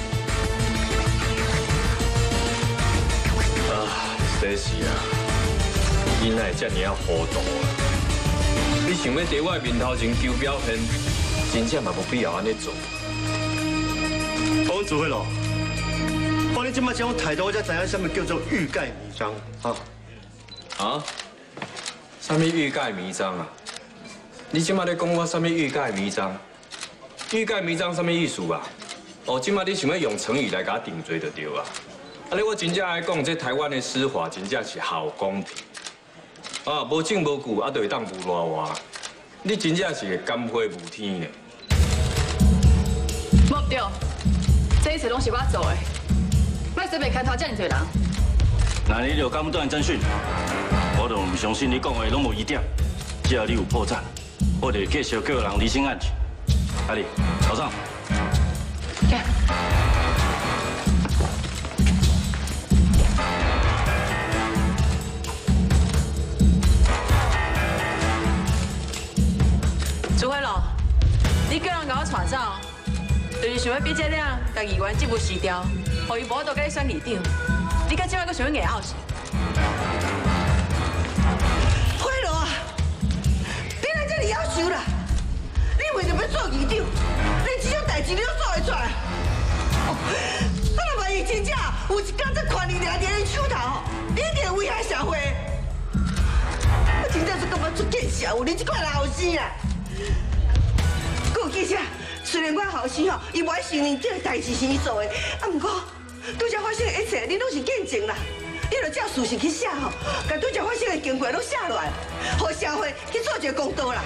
Stacy 啊，你哪会这么糊涂啊？你想要在我面头前求表现，真正嘛无必要安尼做。 我主会咯，我你即摆将我态度，我才知影什么叫做欲盖弥彰啊！ 啊？什么欲盖弥彰啊？你即摆咧讲我什么欲盖弥彰？欲盖弥彰什么意思啊？哦，即摆你想要用成语来甲我定罪就对啊！啊，你我真正爱讲，这台湾的司法真正是好公平。啊，无证无据，啊，就会当无赖话。你真正是个甘花无天呢。 无对，这一切拢是我做的，莫随便开头遮尔多人。 那你就敢不断侦讯，我就唔相信你讲的拢无疑点。只要你有破绽，我就继续叫人厘清案情。阿丽，朝上。 朱辉咯，你叫人甲我带走，就是想要逼这俩甲议员职务辞掉，互伊无都甲你选议长。你甲即摆阁想要硬拗是？ 辉罗啊，别来这里要求啦！你为着要做议长，连这种代志你都做会出来？啊，若万一真正有一天这权力掠伫你手头，你一定会危害社会。我真正是感觉出见识，有你这款老生啊！还有记者，虽然我后生吼，伊无爱承认这个代志是伊做的，啊，不过拄则发生的一切，你拢是见证啦。你著照事实去写吼，把拄则发生的经过拢写落来，互社会去做一个公道啦。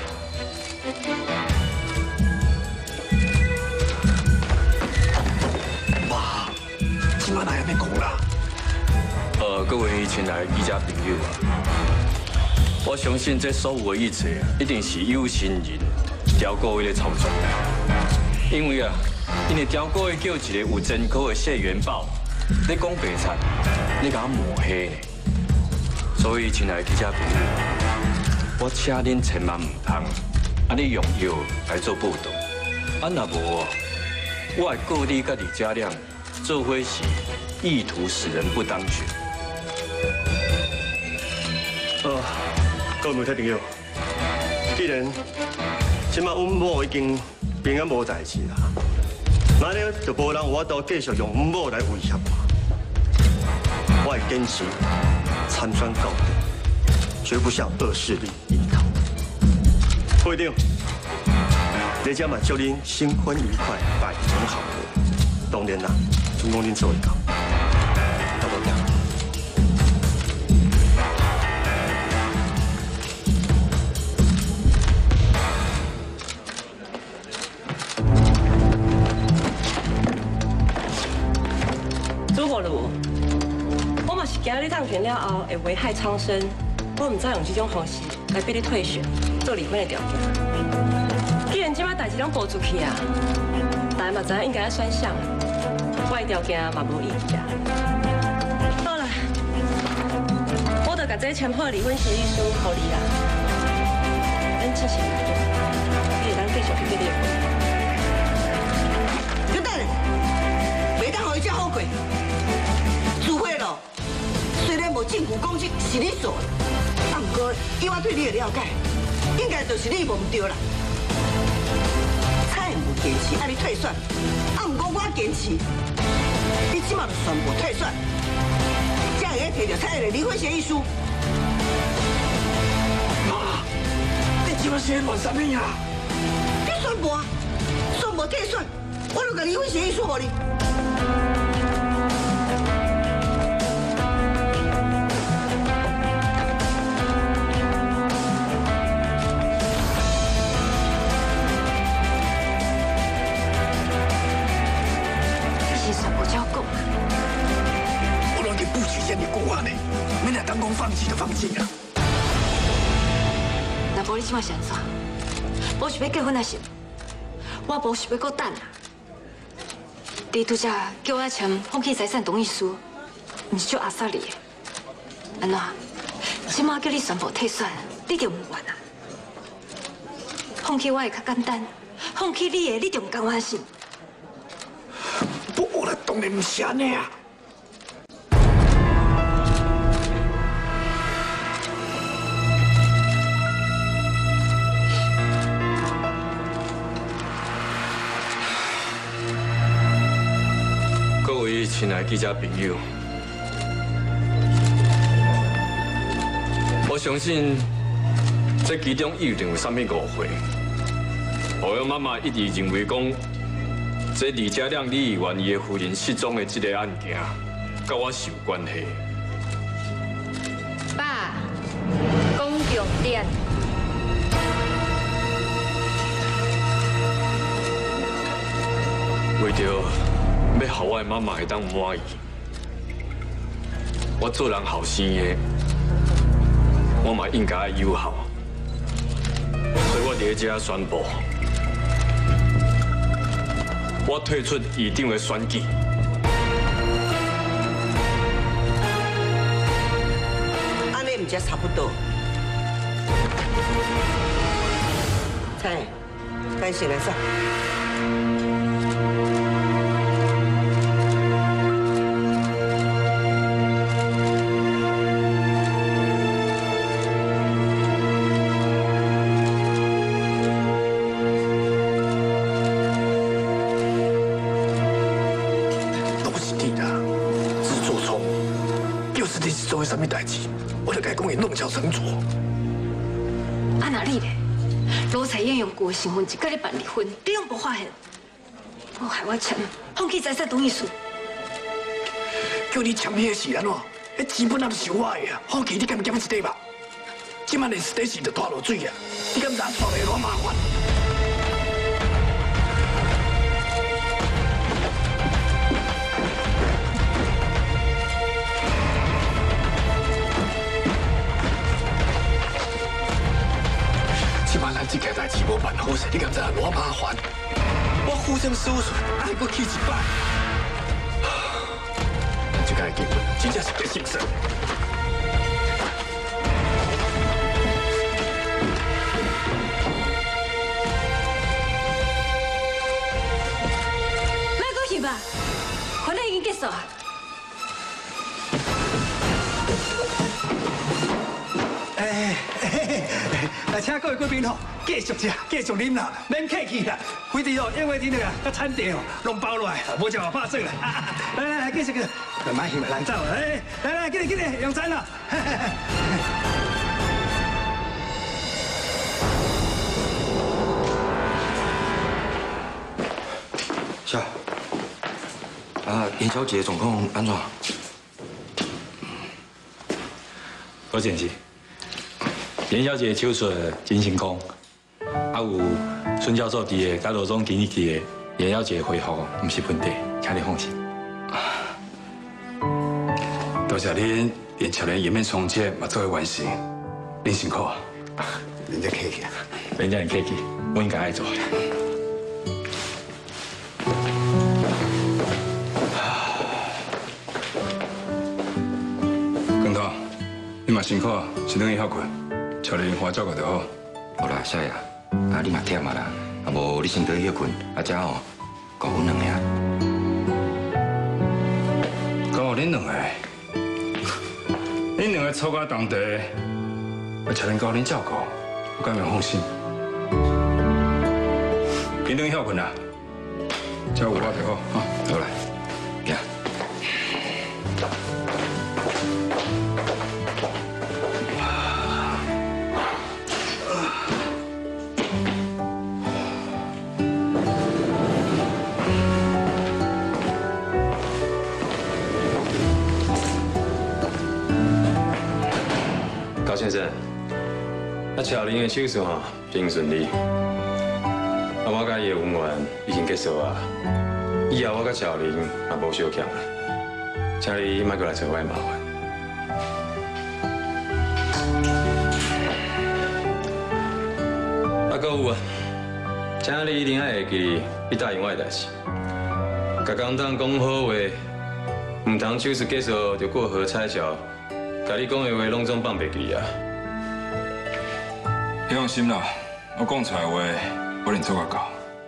妈，今晚哪样变讲啦？ 各位亲爱的记者朋友啊，我相信这所有的一切一定是有心人调过位的操作，因为因为调过位叫一个有前科的谢元宝，你讲白贼，你甲我抹黑呢。所以，亲爱的记者朋友，我请恁千万唔通你用药来做报道，若无我会告你甲李家亮做伙是意图使人不当选。 各位媒体朋友，既然今晚阮某已经平安无代志啦。那呢，就无人有法度继续用吴某来威胁我。我会坚持参选到底，绝不向恶势力低头。会长，你这嘛祝恁新婚愉快，百年好合。当然啦，总讲恁做会到。大无惊。 我嘛是惊你当选了后会危害苍生，我唔再用这种方式来逼你退选做离婚的条件。既然这摆代志拢播出去啊，大家嘛知影应该要选谁，我的条件嘛无意义啊。好啦，我就把这签好离婚协议书给你啦，咱进行来对，你会当继续去结离婚。 你等下，袂当互伊这好过。 虽然无政府公职是你做的，啊，不过以我对你的了解，应该就是你无唔对啦。蔡英文坚持爱你退选，啊，不过我坚持，你即马就宣布退选，才会摕到蔡英文的离婚协议书。 妈，你即马是在乱什么呀？ 你宣布啊，宣布退选，我就把离婚协议书给你。 当讲放弃就放弃啊！ 那无你即马是安怎？无是要结婚还是？我无是要搁等啊！你拄则叫我签放弃财产同意书，毋是足阿萨你的。安怎？即马叫你宣布退选，你就唔愿啊？放弃我会较简单，放弃你的，你就唔甘愿是？ 我来当然唔是安尼啊！ 亲爱的记者朋友，我相信这其中一定有啥物误会。我妈妈一直认为讲，这李家亮李议员伊的夫人失踪的这个案件，跟我是有关系。 爸，讲重点。 为着。 要互我的妈妈会当满意，我做人后生的，我嘛应该友好，所以我伫这宣布，我退出议长的选举。 安尼唔才差不多。蔡，该先来上。 做啥物代志，我就该讲伊弄巧成拙。 啊那你咧？罗彩燕用旧的身份证跟你办离婚，你拢无发现？我害我签放弃财产同意书。 叫你签迄个是安怎？迄钱本来就是我的啊，放弃你敢减一块吧？即摆连Stacy都拖落水啊！你敢知影拖来偌麻烦？ 这件代志无办好势，你敢知影偌麻烦？我负伤手术，还佫去一摆。这个结婚真正是得心酸。 莫搁翕啊！婚礼已经结束啊！ 请各位贵宾吼。 继续吃，继续啉啦，免客气啦。规地哦，宴会厅那个甲餐点哦，拢包落来，无食话拍算啦。来，继续继续，慢行，人走啦。来，紧点，用餐啦。 是啊，严小姐状况安怎？ 好前是，严小姐手术真成功，有孙教授伫个，甲罗总经理伫个，严小姐恢复唔是问题，请你放心。 多谢恁连桥连颜面重建嘛做伙完成，恁辛苦啊！ 人家客气啊， 人家很客气，我应该爱做。 光头，你嘛辛苦啊，先等伊休困，桥连花照顾就好。 好啦，少爷，你嘛忝啊啦，无你先等伊休困，遮哦，顾阮两个。 顾恁两个，恁两个错到当地，桥连交恁照顾，我敢袂放心。先等伊休困啦，照顾我就好啊。 好来，行。 高先生，巧玲的手术真顺利，我甲伊的恩怨已经结束啊。以后我甲巧玲也无相欠啦，请你莫过来找我的麻烦。搁有啊，请你一定要会记你答应我的代志，甲讲当讲好话，唔通手术结束就过河拆桥。 甲你讲的话，拢总放袂记啊！ 你放心啦，我讲出来的话，我认做到到。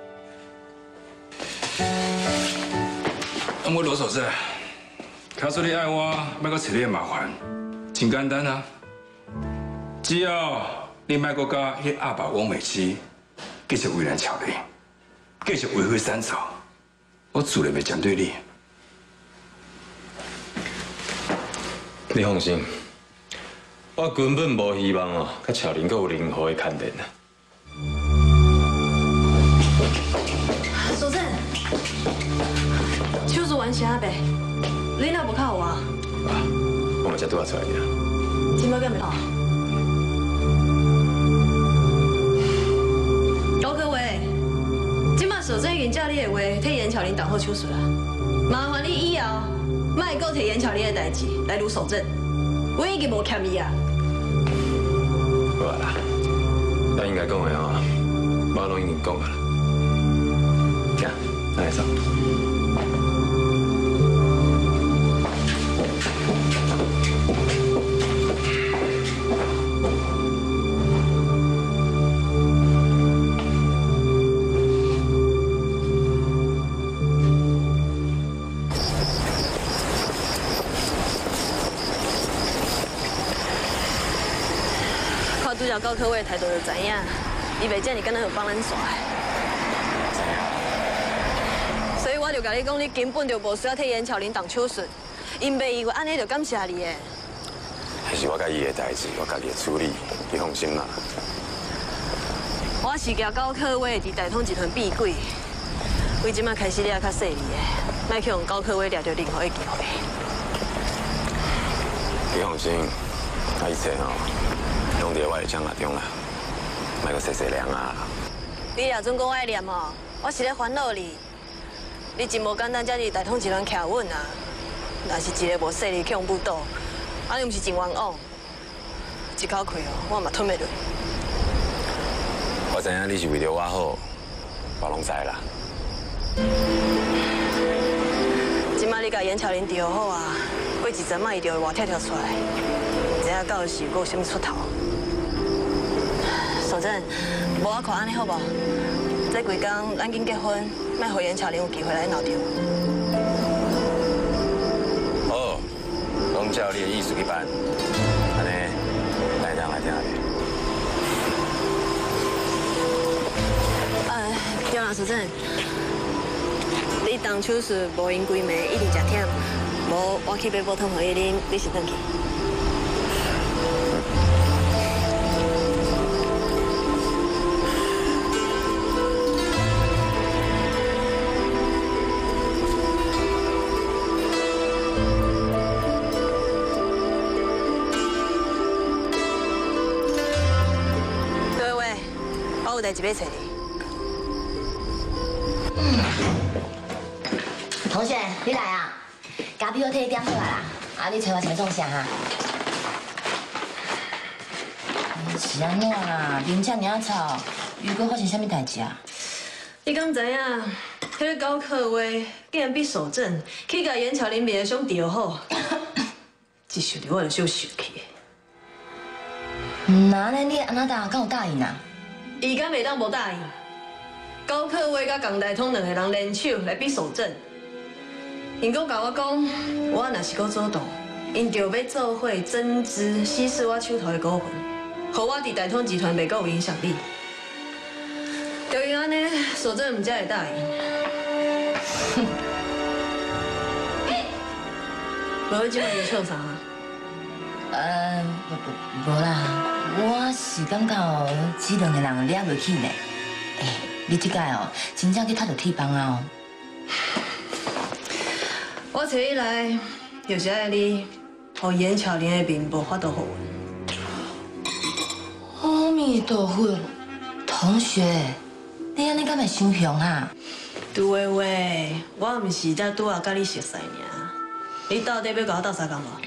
我罗守正，假说你爱我，莫搁找你的麻烦，真简单啊！只要你莫搁甲迄阿爸王美姬继续为难巧玲，继续为非三草，我自然袂针对你。 你放心，我根本无希望哦，甲巧玲阁有任何的牵连啊。 守正，手术完啥呗？你哪无靠我？ 啊，我嘛才拄啊出来尔。 今麦干没好？高科伟，今麦守正已经照你的话，替严巧玲挡好手术啦。麻烦你以后。 卖够摕严巧玲的代志来愈守正，我已经无欠伊啊。 好啊啦，咱应该讲的哦，我拢已经讲啊啦。行，咱来走。 拄着高科伟态度就知影，伊袂遮尔敢若有帮咱耍。所以我就甲你讲，你根本就无需要替严巧玲动手术，因袂以为安尼就感谢你的。 迄是我甲伊的代志，我家己会处理，你放心啦。 我是交高科伟伫大通集团变鬼，为即摆开始你也较细腻的，莫去用高科伟掠着任何的机会。 你放心，一切吼。 拢伫我的掌握中啦，莫阁细细念啊！ 你若准讲爱念吼，我是咧烦恼你。你真无简单，才伫大通集团徛稳啊！若是一个无势力去用不倒，安尼毋是真冤枉。一口气哦，我嘛吞袂落。 我知影你是为着我好，我拢知啦。 即摆你甲严巧玲调好啊，过一阵仔伊就会活跳跳出来，知影到时阁有啥物出头。 守正，无我看安尼好无？这几工咱紧结婚，莫互严巧玲有机会来闹着。 好，拢照你的意思去办，安尼，咱当来听下。 啊，淑珍，你当初是无闲规暝，一定食忝，无我去买煲汤给你啉，你先回去。我有代志要找你。 同学，你来啊！咖啡我替你点好啊啦，啊，你找我想创啥哈？是安怎啦？面这尔吵，又搁发生啥物代志啊？ 你敢知影？迄个高课话竟然比守正去甲严巧林别的兄调好，一想到我就想生气。 那呢？你安那答，敢有答应啊？ 伊敢袂当无答应？高克威甲江大通两个人联手来比守正，因阁甲我讲，我若是阁做动，因就要做伙增资稀释我手头的股份，互我伫大通集团袂阁有影响力。就因安尼，守正唔才会答应。无你即摆伫笑啥？ 无啦，我是感觉哦，这两个人抓袂起呢。你这届哦，真正去踢到铁棒啊！ 我找你来，就是爱你，互严巧玲的面无法度好。 阿弥陀佛，同学，你安尼敢会伤凶啊？ 杜伟伟，我唔是才拄啊甲你熟识尔，你到底要甲我斗相共无？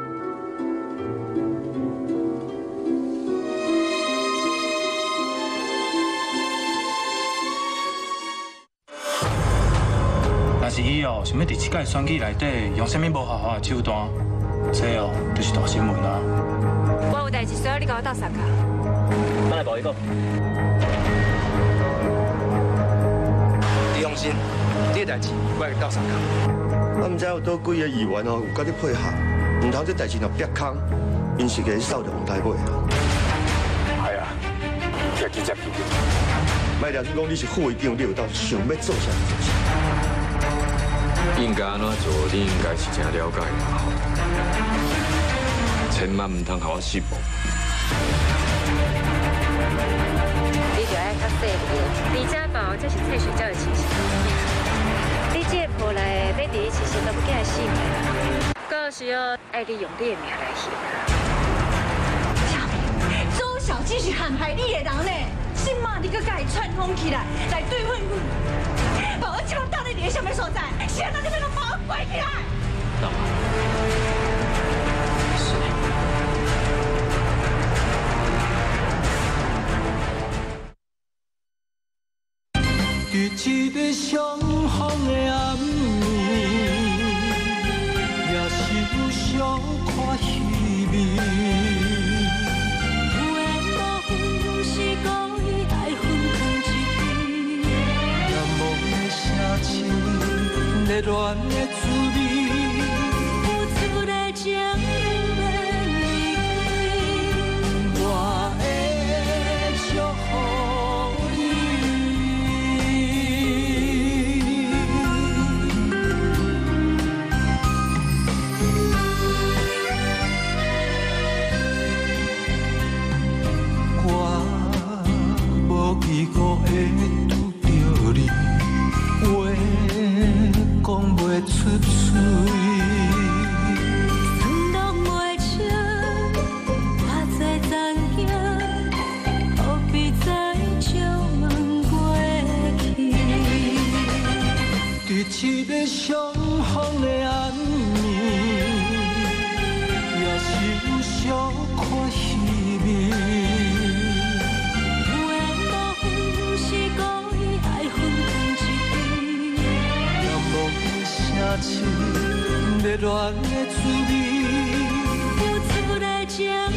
是伊哦，想要第7届选举内底用啥物无合法的手段，这哦就是大新闻啊！ 我有代志需要你甲我斗相共。 咱来报一个。 你放心，你的代志我会斗相共。我唔知有倒几个议员哦有甲你配合，唔通这代志若逼空，因是个扫着红台尾啊！ 系啊，接记接记。 莫了去讲你是副会长，你有当想要做啥做啥。 应该安怎做？你应该是真了解嘛，千万唔通互我失望。 你就爱较细个，李家宝这是退学教的情形。你这个婆来要第一次先都不惊死命，到时候爱你用你的命来还。 周小姐是陷害你的人呢，今嘛你搁甲伊串通起来，来对付我。宝儿，今晚到底你在什么所在？现在你们都把我关起来！ 大妈，是。 伫一个相逢的暗暝，也是有小可稀微。有缘无分是故意爱分开一边，也无声情热恋的滋味，付出的情免离开，我会祝福你。如果会拄着你，话讲袂出嘴，算落袂清，我在怎样，何必再将问过去？伫一个相逢的暗暝，也是有小可稀微。情热恋的滋味，付出的情。